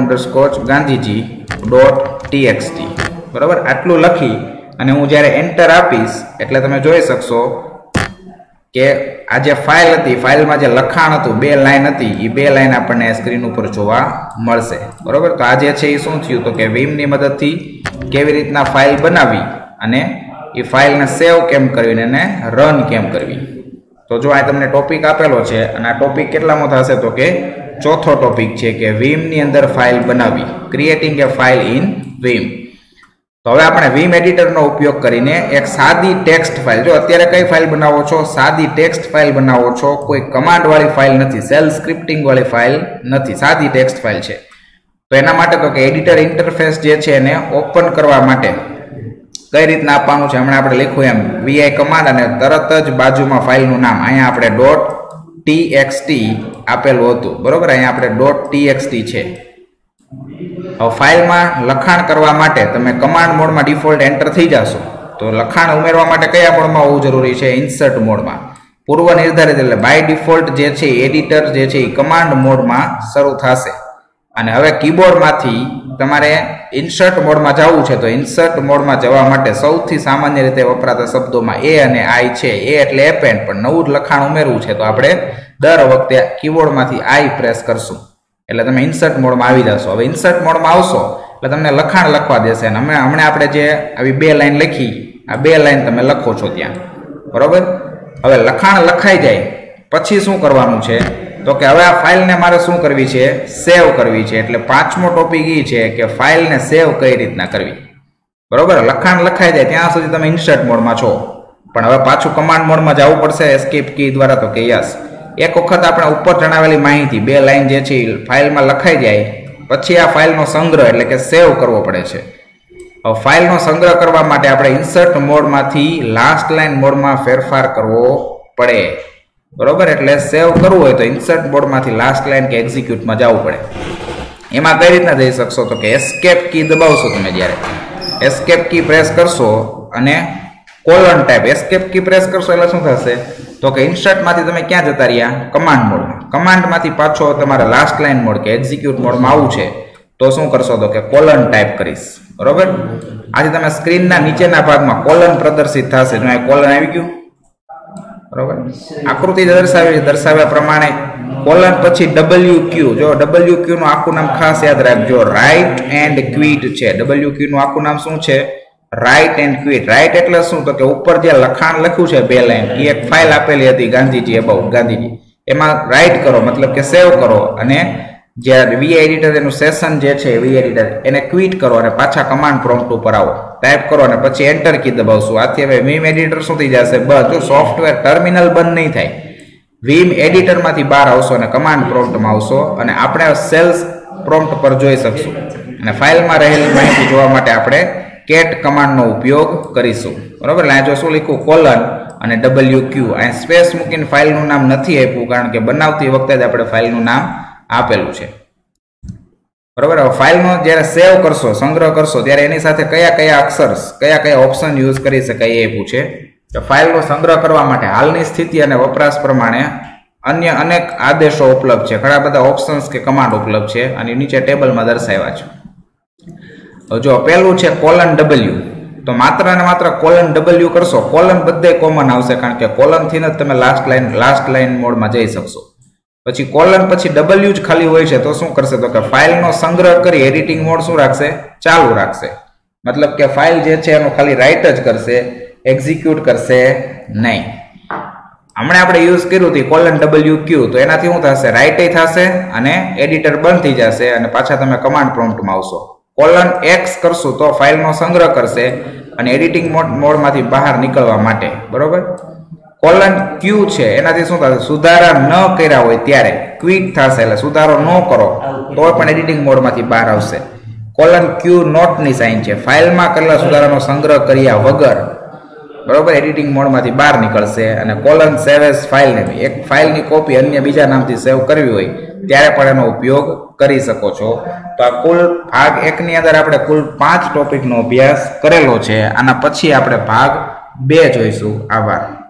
about_ગાંધીજી.txt, બરાબર. આટલું લખી અને હું જ્યારે એન્ટર આપીશ એટલે તમે જોઈ શકશો કે આ જે ફાઇલ હતી, ફાઇલમાં જે લખાણ હતું, 2 લાઈન હતી, એ 2 લાઈન આપણને સ્ક્રીન ઉપર જોવા મળશે. બરોબર, તો આ જે છે એ શું થયું તો કે Vim ની મદદથી કેવી રીતના ફાઇલ બનાવી અને એ ફાઇલને સેવ કેમ કરવી અને એને રન કેમ કરવી. તો જો આ તમને ટોપિક આપેલો છે અને આ ટોપિક કેટલામો થશે તો કે ચોથો ટોપિક છે કે Vim ની અંદર ફાઇલ બનાવી, creating a file in Vim. તો હવે આપણે Vim એડિટરનો ઉપયોગ કરીને એક સાદી ટેક્સ્ટ ફાઇલ, જો અત્યારે કઈ ફાઇલ બનાવો છો, સાદી ટેક્સ્ટ ફાઇલ બનાવો છો, કોઈ કમાન્ડ વાળી ફાઇલ નથી, સેલ સ્ક્રિપ્ટિંગ વાળી ફાઇલ નથી, સાદી ટેક્સ્ટ ફાઇલ છે. તો એના માટે તો કે એડિટર ઇન્ટરફેસ જે છે એને ઓપન કરવા માટે કઈ રીતના આપવાનું છે, હમણાં આપણે લખ્યું એમ vi કમાન્ડ અને તરત જ બાજુમાં ફાઇલનું નામ, અહીંયા આપણે .txt આપેલું હતું. બરોબર, અહીંયા આપણે .txt છે. હવે ફાઇલમાં લખાણ કરવા માટે તમે કમાન્ડ મોડમાં ડિફોલ્ટ એન્ટર થઈ જશો. તો લખાણ ઉમેરવા માટે કયા મોડમાં હોવું જરૂરી છે? ઇન્સર્ટ મોડમાં. પૂર્વ નિર્ધારિત એટલે બાય ડિફોલ્ટ જે છે એડિટર જે છે એ કમાન્ડ મોડમાં શરૂ થશે. અને હવે કીબોર્ડમાંથી તમારે ઇન્સર્ટ મોડમાં જવું છે. તો ઇન્સર્ટ મોડમાં જવા માટે સૌથી સામાન્ય રીતે વપરાતા શબ્દોમાં એ અને આઈ છે. એ એટલે એપેન્ડ, પણ નવું જ લખાણ ઉમેરવું છે તો આપણે દર વખતે કીબોર્ડમાંથી આઈ પ્રેસ કરશું એટલે તમે ઇન્સર્ટ મોડમાં આવી જશો. હવે ઇન્સર્ટ મોડમાં આવશો એટલે તમને લખાણ લખવા દેશે અને હમણાં આપણે જે આવી 2 લાઈન લખી, આ 2 લાઈન તમે લખો છો ત્યાં. બરોબર, હવે લખાણ લખાઈ જાય પછી શું કરવાનું છે તો કે હવે આ ફાઇલને મારે શું કરવી છે? સેવ કરવી છે. એટલે 5મો ટોપિક એ છે કે ફાઇલને સેવ કઈ રીતના કરવી. બરોબર, લખાણ લખાઈ જાય ત્યાં સુધી તમે ઇન્સર્ટ મોડમાં છો, પણ હવે પાછું કમાન્ડ મોડમાં જવું પડશે એસ્કેપ કી દ્વારા. તો કે યસ, એક વખત આપણે ઉપર જણાવેલી માહિતી 2 લાઈન જે છે ફાઇલમાં લખાઈ જાય પછી આ ફાઇલનો સંગ્રહ એટલે કે સેવ કરવો પડે છે. હવે ફાઇલનો સંગ્રહ કરવા માટે આપણે ઇન્સર્ટ મોડમાંથી લાસ્ટ લાઈન મોડમાં ફેરફાર કરવો પડે. બરોબર, એટલે સેવ કરવું હોય તો ઇન્સર્ટ મોડમાંથી લાસ્ટ લાઈન કે એક્ઝિક્યુટમાં જવું પડે. એમાં કઈ રીતના જઈ શકશો તો કે એસ્કેપ કી દબાવશો. તમે જ્યારે એસ્કેપ કી પ્રેસ કરશો અને colon type escape key press કરશો એટલે શું થશે તો કે ઇન્સર્ટમાંથી તમે ક્યાં જતા રહ્યા? કમાન્ડ મોડમાં. કમાન્ડમાંથી પાછો તમારે લાસ્ટ લાઈન મોડ કે એક્ઝિક્યુટ મોડમાં આવવું છે તો શું કરશો તો કે કોલન ટાઈપ કરીશ. બરોબર, આજે તમે સ્ક્રીનના નીચેના ભાગમાં કોલન પ્રદર્શિત થશે. જો અહીં કોલન આવી ગયું. બરોબર, આકૃતિ દર્શાવ્યા પ્રમાણે કોલન પછી WQ. જો WQ નું આખું નામ ખાસ યાદ રાખજો, રાઇટ એન્ડ ક્વિટ છે. WQ નું આખું નામ શું છે? Right and quit. રાઇટ એટલે શું તો કે ઉપર જે લખાણ લખ્યું છે 2 લાઈન, એ એક ફાઇલ આપેલી હતી ગાંધીજી અબાઉટ ગાંધીજી, એમાં રાઇટ કરો મતલબ કે સેવ કરો અને જે વી એડિટર એનું સેશન જે છે વી એડિટર એને ક્વિટ કરો અને પાછા કમાન્ડ પ્રોમ્પ્ટ ઉપર આવો, ટાઈપ કરો અને પછી એન્ટર કી દબાવશું. આથી હવે Vim એડિટર શું થઈ જશે? બધું સોફ્ટવેર ટર્મિનલ બંધ નહીં થાય. Vim એડિટરમાંથી બહાર આવશો અને કમાન્ડ પ્રોમ્પ્ટમાં આવશો અને આપણે સેલ્સ પ્રોમ્પ્ટ પર જોઈ શકશું. અને ફાઇલમાં રહેલી માહિતી જોવા માટે આપણે કેટ કમાન્ડનો ઉપયોગ કરીશું. બરોબર, અહીંયા જો શું લખ્યું? કોલન અને WQ. અહીં સ્પેસ મૂકીને ફાઇલનું નામ નથી આપ્યું કારણ કે બનાવતી વખતે જ આપણે ફાઇલનું નામ આપેલું છે. બરોબર, હવે ફાઇલનો જ્યારે સેવ કરશો, સંગ્રહ કરશો ત્યારે એની સાથે કયા કયા અક્ષર્સ, કયા કયા ઓપ્શન યુઝ કરી શકાય એ પૂછે. તો ફાઇલનો સંગ્રહ કરવા માટે હાલની સ્થિતિ અને વપરાશ પ્રમાણે અન્ય અનેક આદેશો ઉપલબ્ધ છે, ઘણા બધા ઓપ્શન્સ કે કમાન્ડ ઉપલબ્ધ છે અને નીચે ટેબલમાં દર્શાવ્યા છે. જો પહેલું છે કોલન W. તો માત્ર ને માત્ર કોલન W કરશો, કોલન બધે કોમન આવશે કારણ કે કોલન થી જ તમે લાસ્ટ લાઈન મોડમાં જઈ શકશો. પછી કોલન પછી W જ ખાલી હોય છે તો શું કરશે તો કે ફાઇલનો સંગ્રહ કરી એડિટિંગ મોડ શું રાખશે? ચાલુ રાખશે. મતલબ કે ફાઇલ જે છે એનો ખાલી રાઇટ જ કરશે, એક્ઝિક્યુટ કરશે નહીં. હમણાં આપણે યુઝ કર્યું હતું કોલન WQ, તો એનાથી શું થશે? રાઇટ થશે અને એડિટર બંધ થઈ જશે અને પાછા તમે કમાન્ડ પ્રોમ્પ્ટમાં આવશો. કોલન X કરશું તો ફાઇલનો સંગ્રહ કરશે અને એડિટિંગ મોડમાંથી બહાર નીકળવા માટે. બરોબર, કોલન Q છે એનાથી શું થશે? સુધારા ન કર્યા હોય ત્યારે ક્વિટ થશે, એટલે સુધારો ન કરો તો પણ એડિટિંગ મોડમાંથી બહાર આવશે. કોલન Q નોટની સાઇન છે, ફાઇલમાં કરેલા સુધારાનો સંગ્રહ કર્યા વગર બરોબર એડિટિંગ મોડમાંથી બહાર નીકળશે. અને colon save as file name, એક ફાઇલની કોપી અન્ય બીજા નામથી સેવ કરવી હોય ત્યારે પણ એનો ઉપયોગ કરી શકો છો. તો આ કુલ ભાગ 1 ની અંદર આપણે કુલ 5 ટોપિકનો અભ્યાસ કરેલો છે. આના પછી આપણે ભાગ 2 જોઈશું. આભાર.